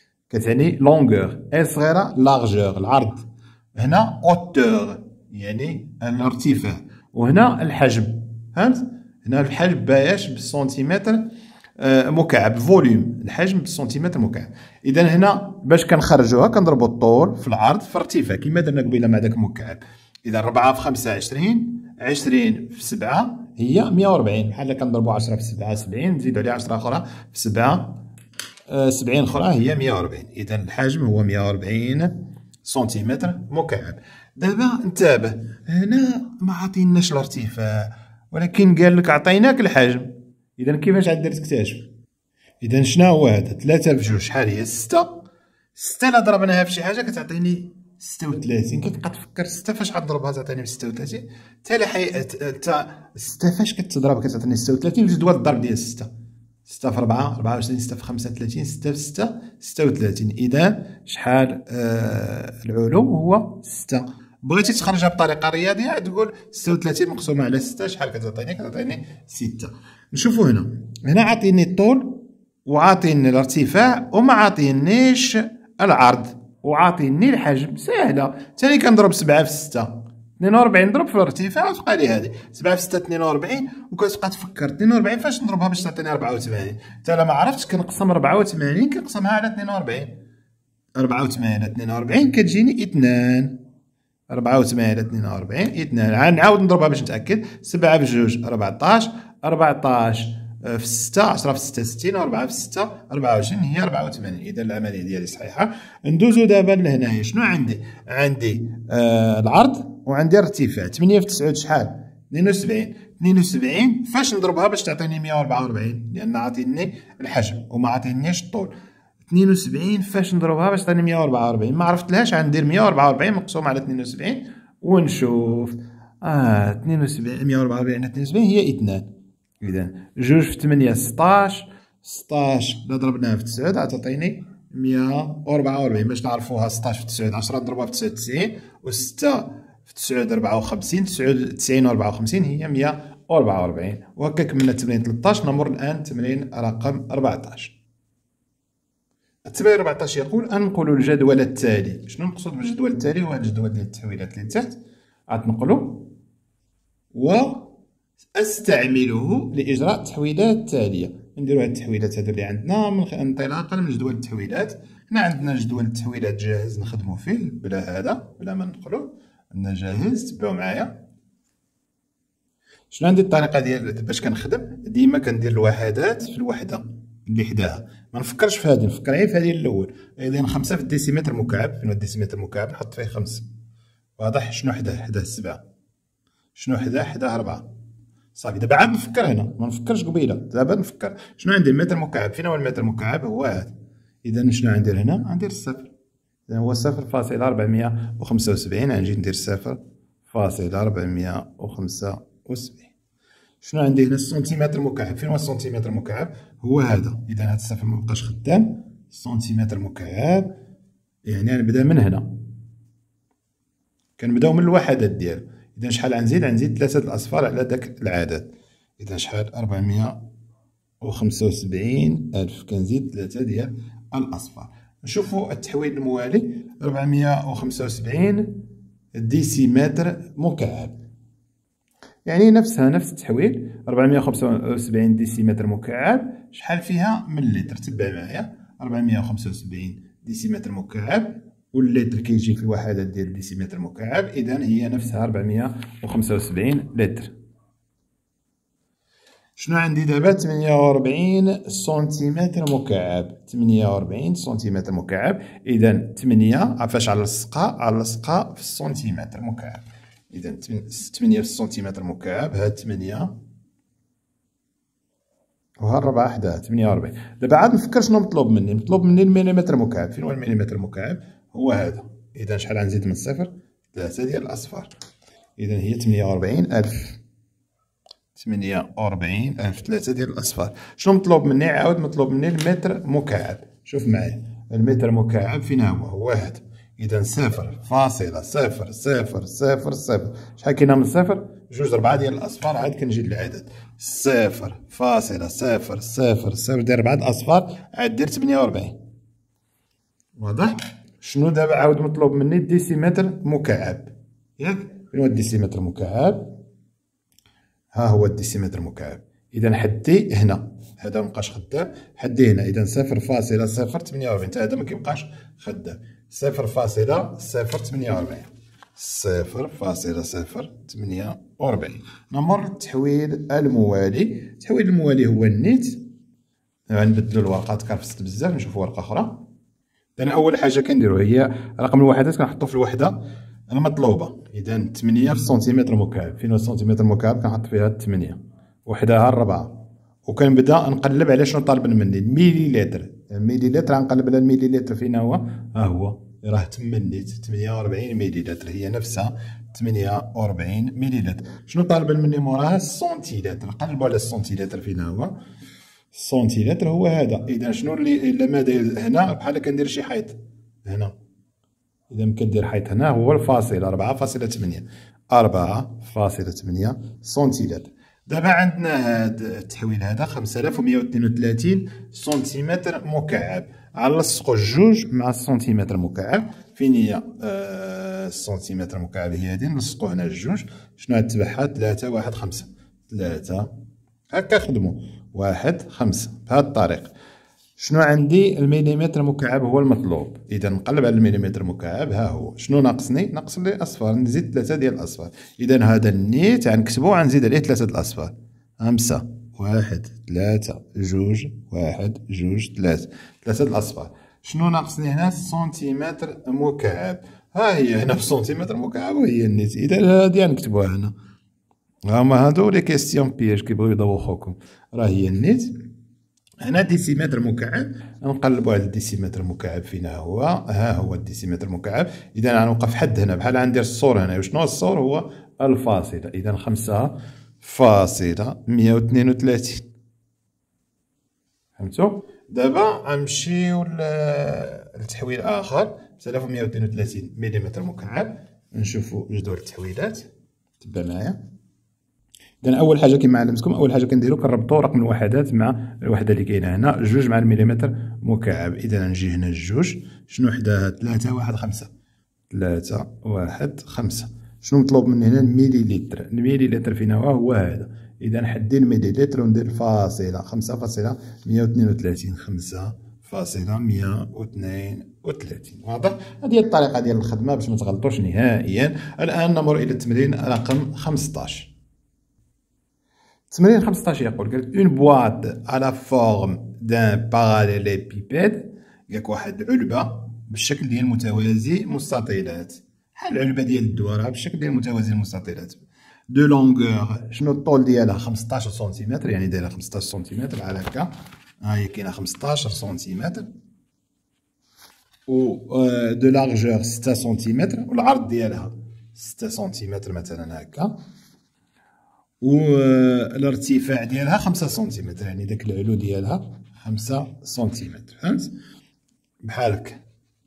كتعني لونغور، ال صغيره لارجور العرض، هنا اوتور يعني الارتفاع، وهنا الحجم. فهمت؟ هنا الحجم باش بالسنتيمتر مكعب، فوليوم الحجم بالسنتيمتر مكعب. اذا هنا باش كنخرجوها كنضربوا الطول في العرض في الارتفاع كما درنا قبيله مع داك المكعب. اذا أربعة في خمسة عشرين، عشرين في سبعة هي مية وربعين، بحال كنضربوا عشرة في سبعة سبعين، نزيدوا عليها عشرة اخرى في سبعة سبعين اخرى هي مية وربعين. اذا الحجم هو مية وربعين سنتيمتر مكعب. دابا انتبه، هنا ما عطيناش الارتفاع ولكن قال لك عطيناك الحجم. اذا كيفاش عاد درت تكتشف؟ اذا شنو هو هذا؟ ثلاثة في جوج شحال هي؟ ستة. ستة الا ضربناها في شي حاجه كتعطيني ستة وثلاثين. كتبقى تفكر ستة فاش غنضربها تعطيني ستة وثلاثين. حتى حتى ستة فاش كتضرب كتعطيني ستة وثلاثين في جدول الضرب ديال ستة. ستة في أربعة أربعة وعشرين، ستة في خمسة ثلاثين، ستة في ستة ستة وثلاثين. إذا شحال آه العلو هو ستة. بغيتي تخرجها بطريقة رياضية تقول ستة وثلاثين مقسومة على ستة شحال كتعطيني؟ كتعطيني ستة. نشوفوا هنا، هنا عاطيني الطول وعاطيني الارتفاع وما عاطينيش العرض وعاطيني الحجم. ساهلة، ثاني كنضرب سبعة في ستة اثنين وأربعين، نضرب في الارتفاع وتبقى لي هذه سبعة في ستة اثنين وأربعين، وكتبقى تفكر اثنين وأربعين فاش نضربها باش تعطيني أربعة وثمانين. حتى الا ما عرفتش كنقسم أربعة وثمانين كنقسمها على اثنين وأربعين. أربعة وثمانين على اثنين وأربعين كتجيني اثنان. أربعة وثمانين على اثنين وأربعين اثنان. عاد نعاود نضربها باش نتأكد. سبعة في جوج أربعطاش، أربعطاش في ستة عشرة في ستة ستين، وأربعة في ستة أربعة وعشرين هي أربعة وثمانين. إذا العملية ديالي صحيحة. ندوزو دابا لهنايا. شنو عندي؟ عندي آه العرض وعندي الارتفاع. ثمانية في تسعود شحال؟ اثنين وسبعين. اثنين وسبعين فاش نضربها باش تعطيني مية وأربعة وأربعين؟ لأن عاطيني الحجم وما عاطينيش الطول. اثنين وسبعين فاش نضربها باش تعطيني مية وأربعة وأربعين؟ ما عرفتلهاش. غندير مية وأربعة وأربعين مقسوم على اثنين وسبعين ونشوف. اه اثنين وسبعين مية وأربعة وأربعين على اثنين وسبعين هي اثنان. إذا جوج في ثمانية ستاش. ستاش إلا ضربناها في تسعود غتعطيني مية وأربعة وأربعين. باش نعرفوها ستاش في تسعود عشرة نضربها في تسعة وتسعين، و ستة في تسعود أربعة وخمسين، تسعين و أربعة وخمسين هي مية وأربعة وأربعين. وهكا كملنا التمرين ثلاثطاش. نمر الآن تمرين رقم أربعطاش. التمرين أربعطاش يقول أنقل الجدول التالي. شنو المقصود بالجدول التالي؟ هو الجدول ديال التحويلات اللي تحت غتنقلو و استعمله لاجراء التحويلات التاليه. نديرو هاد التحويلات هادو اللي عندنا من انطلاقا من جدول التحويلات. هنا عندنا جدول التحويلات جاهز نخدمو فيه بلا هذا بلا ما ندخلو. عندنا جاهز، تبعو معايا. شنو عندي الطريقه ديال باش كنخدم؟ ديما كندير الوحدات في الوحده اللي حداها، ما نفكرش في هذه، نفكر غير في هذه الاول. اذا خمسة في الديسيمتر مكعب، فين هو الديسيمتر مكعب؟ نحط فيه خمسة. واضح؟ شنو حداه؟ حداه سبعة. شنو حداه؟ حداه أربعة. صافي. دابا عاد نفكر هنا، ما نفكرش قبيله. دابا نفكر شنو عندي؟ المتر مكعب. فين هو المتر مكعب؟ هو هذا. اذا شنو غندير هنا؟ غندير الصفر. اذا هو صفر فاصلة أربعمية وخمسة وسبعين. غنجي ندير صفر فاصلة أربعمية وخمسة وسبعين. شنو عندي هنا؟ السنتيمتر مكعب. فين هو السنتيمتر مكعب؟ هو هذا. اذا هذا الصفر ما بقاش خدام. السنتيمتر مكعب يعني غنبدا من هنا، كنبداو من الوحدات ديالو. إذا شحال غنزيد؟ غنزيد ثلاثة الأصفار على داك العدد. إذا شحال؟ أربعمية وخمسة وسبعين ألف. كنزيد ثلاثة ديال الأصفار. نشوفو التحويل الموالي. أربعمية وخمسة وسبعين ديسيمتر مكعب، يعني نفسها نفس التحويل. أربعمية وخمسة وسبعين ديسيمتر مكعب شحال فيها من لتر؟ تبع معايا. أربعمية وخمسة وسبعين ديسيمتر مكعب واللتر كيجي في الوحدات ديال الديسيمتر مكعب، اذا هي نفسها أربعمية وخمسة وسبعين لتر. شنو عندي دابا؟ ثمانية وأربعين سنتيمتر مكعب، ثمانية وأربعين سنتيمتر مكعب، اذا ثمانية فاش على اللصقه على اللصقه في السنتيمتر مكعب، اذا ثمانية في السنتيمتر مكعب، هاد ثمانية وها الربعة حداها ثمانية وأربعين. دابا عاد نفكر شنو مطلوب مني، مطلوب مني المليمتر مكعب. فين هو المليمتر مكعب؟ هو هذا، اذا شحال غنزيد من الصفر؟ ثلاثة ديال الأصفار، اذا هي ثمانية وأربعين ألف، ثمانية وأربعين ألف، ثلاثة ديال الأصفار. شنو مطلوب مني؟ عاود مطلوب مني المتر مكعب. شوف معايا المتر مكعب فين هو؟ هو هذا، اذا صفر فاصلة صفر صفر صفر صفر. شحال كاينه من صفر؟ جوج ربعة ديال الأصفار. عاد كنجي للعدد صفر فاصلة صفر صفر صفر دير ربعة الأصفار، عاد دير ثمانية وأربعين. واضح؟ شنو دابا عاود مطلوب مني؟ الديسيمتر مكعب، ياك؟ فين هو الديسيمتر مكعب؟ ها هو الديسيمتر مكعب، اذا حدي هنا، هذا مبقاش خدام، حدي هنا، اذا صفر فاصلة صفر ثمانية وأربعين، حتى هذا مكيبقاش خدام، صفر فاصلة صفر ثمانية وأربعين، صفر فاصلة صفر ثمانية وأربعين. نمر للتحويل الموالي. التحويل الموالي هو النيت. غنبدلو الورقات كرفست بزاف، نشوفو ورقة أخرى. إذن أول حاجة كنديرو هي رقم الوحدات كنحطو في الوحدة المطلوبة، إذا ثمانية في السنتيمتر مكعب. فين هو السنتيمتر مكعب؟ كنحط فيها ثمانية، وحدها الربعة، وكنبدا نقلب على شنو طالب مني، الميلي لتر. الميلي لتر غنقلب على الميلي لتر فين هو؟ ها هو راه تما النيت ثمانية وأربعين ميلي لتر، هي نفسها ثمانية وأربعين ميلي لتر. شنو طالب مني موراها؟ السنتي لتر. قلبوا على السنتي لتر فين هو؟ السنتي لتر هو هذا. إذا شنو اللي إلا ما داير هنا بحال كندير شي حيط هنا، إذا كدير حيط هنا هو الفاصلة أربعة فاصلة ثمانية، أربعة فاصلة ثمانية سنتيمتر. دابا عندنا هذا التحويل هذا خمسة آلاف ومية واثنين وثلاثين سنتيمتر مكعب. علصقو الجوج مع السنتيمتر مكعب. فين هي آه السنتيمتر مكعب؟ هي هادي، نلصقو هنا الجوج. شنو غاد تبعها؟ ثلاثة واحد خمسة، ثلاثة هكا خدمو، واحد خمسة بهاد الطريقة. شنو عندي؟ المليمتر مكعب هو المطلوب، اذا نقلب على المليمتر مكعب. ها هو. شنو ناقصني؟ ناقص لي اصفار، نزيد ثلاثة ديال الاصفار. اذا هذا النيت غنكتبو، غنزيد عليه ثلاثة د الاصفار. خمسة واحد ثلاثة جوج واحد جوج ثلاثة، ثلاثة د الاصفار. شنو ناقصني هنا؟ سنتيمتر مكعب. ها هي هنا في سنتيمتر مكعب وهي النيت، اذا هادي غنكتبوها هنا. هما هادو لي كيستيون بياج كيبغيو يدوخوكم. راه هي النيت. هنا ديسيمتر مكعب، نقلبوا على الديسيمتر مكعب فين هو؟ ها هو الديسيمتر مكعب. اذا غنوقف حد هنا، بحال غندير الصور هنا. وشنو الصور؟ هو الفاصله. اذا خمسة فاصلة مية واثنين وثلاثين. فهمتوا؟ دابا غنمشيو لتحويل اخر خمسة آلاف ومية واثنين وثلاثين مليمتر مكعب. نشوفوا جدول التحويلات، تبع معايا. إذن أول حاجة كيما علمتكم، أول حاجة كنديرو كنربطو رقم الوحدات مع الوحدة اللي كاينة هنا، جوج مع المليمتر مكعب. إذا نجي هنا الجوج، شنو حداها؟ ثلاثة واحد خمسة، ثلاثة واحد خمسة. شنو مطلوب مني هنا؟ الميلي لتر. الميلي لتر فين هو؟ هو هذا. إذا نحدي الميلي لتر وندير الفاصلة، خمسة فاصلة مية واثنين وثلاثين، خمسة فاصلة مية واثنين وثلاثين. واضح؟ هذه هي الطريقة ديال الخدمة باش متغلطوش نهائيا. الآن نمر إلى التمرين رقم خمسطاش. التمرين خمسطاش يقول قالك اون بواط على فورم دان باراليليبيبيد. قالك واحد العلبة بالشكل ديال متوازي مستطيلات، بحال العلبة ديال الدوار بالشكل ديال متوازي المستطيلات. دو لونغور، شنو الطول ديالها؟ خمسطاش سنتيمتر، يعني دايرة خمسطاش سنتيمتر بحال هكا. ها هي كاينة خمسطاش سنتيمتر. و دو لارجور ستة سنتيمتر، والعرض ديالها ستة سنتيمتر مثلا هكا. و الارتفاع ديالها خمسة سنتيمتر، يعني داك العلو ديالها خمسة سنتيمتر. فهمت؟ بحال هكا.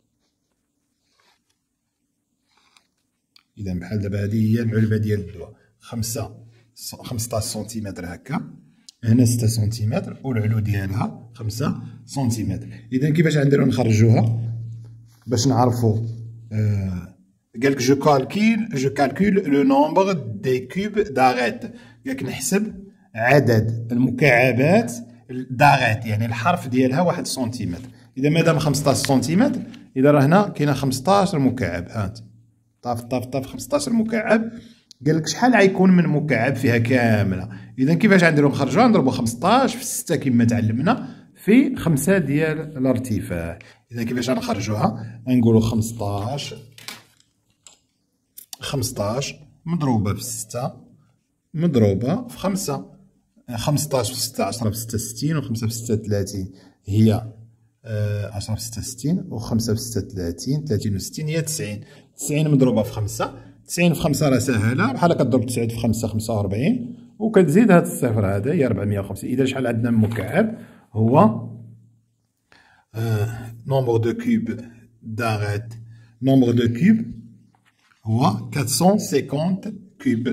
إذا بحال دابا هادي هي العلبة ديال الدواء، خمسة خمسطاش سنتيمتر هكا، هنا ستة سنتيمتر، والعلو ديالها خمسة سنتيمتر. إذا كيفاش غنديرو نخرجوها باش نعرفو؟ آه قالك جو كالكيل جو كالكول لو نومبر دي كوب داريت. قالك نحسب عدد المكعبات داغيت يعني الحرف ديالها واحد سنتيمتر. اذا مادام خمسطاش سنتيمتر اذا راه هنا كاينه خمسطاش مكعب. هانت طاف طاف طاف خمسطاش مكعب. قال لك شحال غيكون من مكعب فيها كامله. اذا كيفاش غنديرو نخرجوها؟ نضربو خمسطاش في ستة كما تعلمنا في خمسة ديال الارتفاع. اذا كيفاش غنخرجوها؟ غنقولو خمسطاش خمسطاش مضروبه في ستة مضروبه في خمسة. خمسطاش في ستة عشرة في ستة ستين، و خمسة في ستة ثلاثين هي عشرة في ستة ستين، و خمسة في ستة ثلاثين، ثلاثين و ستين هي تسعين. تسعين مضروبه في خمسة، تسعين في خمسة راه ساهله بحال كضرب تسعود في خمسة خمسة وأربعين، وكتزيد هاد الصفر هذا هي أربعمية وخمسين. إذا شحال عندنا من مكعب؟ هو نومبر دو كوب داغيت نومبر دو كوب هو أربعمية وخمسين كوب.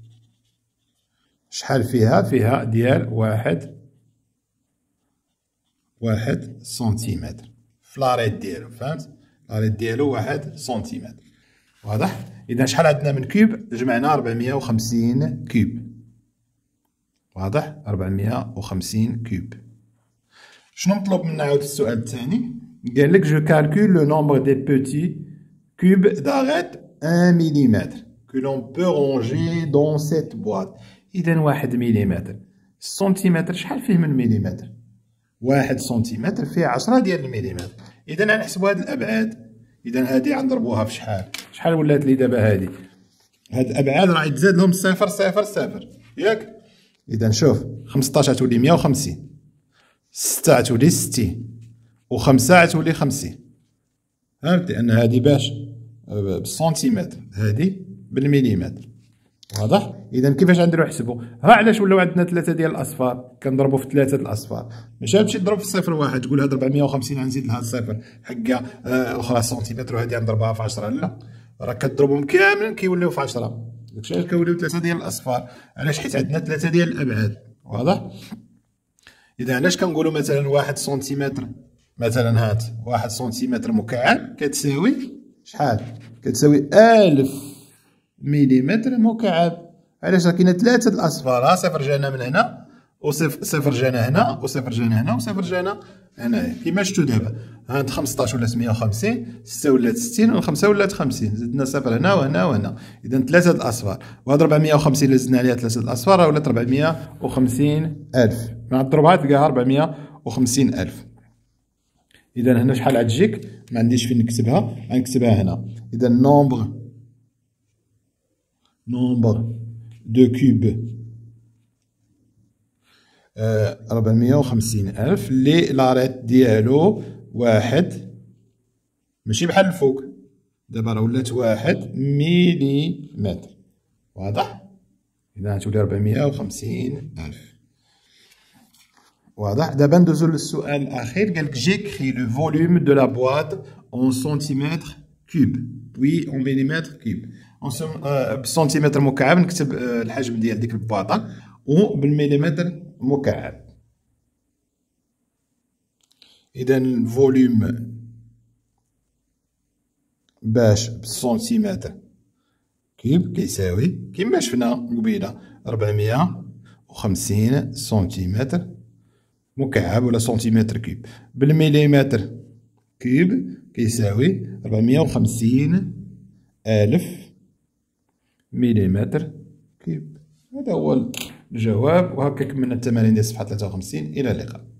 شحال فيها؟ فيها ديال واحد واحد سنتيمتر في لاريت ديالو. فهمت؟ لاريت ديالو واحد سنتيمتر. واضح؟ إذا شحال عندنا من كوب؟ جمعنا أربعمية وخمسين كوب. واضح؟ أربعمية وخمسين كوب. شنو مطلوب منا عاود في السؤال الثاني؟ قال لك جو كالكول لو نومبر دي بوتي كوب داغيت واحد مليمتر كو لون بو رونجي دون سيت بواط. إذا واحد مليمتر. السنتيمتر شحال فيه من مليمتر؟ واحد سنتيمتر فيه عشرة ديال المليمتر. إذا غنحسبو هاد الأبعاد. إذا هادي غنضربوها في شحال؟ شحال ولات لي دابا هادي؟ هاد الأبعاد راه يتزاد لهم صفر صفر صفر ياك؟ إذا شوف خمسطاش غتولي مية وخمسين، ستة غتولي ستين، و خمسة غتولي خمسين. فهمت؟ لأن هادي باش بالسنتيمتر هادي بالمليمتر. واضح؟ إذا كيفاش غنديرو نحسبو؟ ها علاش ولاو عندنا ثلاثة ديال الأصفار؟ كنضربو في ثلاثة د الأصفار. ماشي غتمشي تضرب في صفر واحد تقول هاد أربعمية وخمسين غنزيد لها الصفر حكا الأخرى سنتيمتر وهادي غنضربها في عشرة. لا، راه كتضربهم كاملين كيوليو في عشرة. داكشي علاش كيوليو ثلاثة ديال الأصفار. علاش؟ حيت عندنا ثلاثة ديال الأبعاد. واضح؟ إذا علاش كنقولو مثلا واحد سنتيمتر مثلا هات واحد سنتيمتر مكعب كتساوي شحال؟ كتساوي ألف مليمتر مكعب. علاش؟ راه كاينه ثلاثة د الأصفار. ها صفر جانا من هنا، وصفر صفر جانا هنا، وصفر جانا هنا، وصفر جانا هنايا كيما شفتو دابا. هاد خمسطاش ولات مية وخمسين، ستة ولات ستين، والخمسة ولات خمسين، زدنا صفر هنا وهنا وهنا. إذا ثلاثة د الأصفار. وهاد أربعمية وخمسين اللي زدنا عليها ثلاثة د الأصفار راه ولات ربعمية وخمسين ألف. مع الضربها تلقاها ربعمية وخمسين ألف. إذا هنا شحال غتجيك؟ ما عنديش فين نكتبها، غنكتبها هنا. إذا نومبر نومبر دو كوب ربعمية وخمسين ألف اللي لاريت ديالو واحد ماشي بحال الفوق. دابا راه ولات واحد مليمتر. واضح؟ إذا غتولي ربعمية وخمسين ألف. واضح؟ دابا ندوزو للسؤال الأخير. قالك جيكري لو فوليوم دو لا بواط أون سنتيمتر كوب بوي أون مليمتر كوب. بالسنتيمتر مكعب نكتب الحجم ديال ديك البواطة، و بالمليمتر مكعب. إذا الفوليوم باش بالسنتيمتر كوب كيساوي كيما شفنا قبيلة ربعمية وخمسين سنتيمتر مكعب ولا سنتيمتر كوب. بالمليمتر كوب كيساوي ربعمية وخمسين ألف مليمتر كوب. هذا هو الجواب. وهكا كملنا التمارين ديال صفحة ثلاثة وخمسين. إلى اللقاء.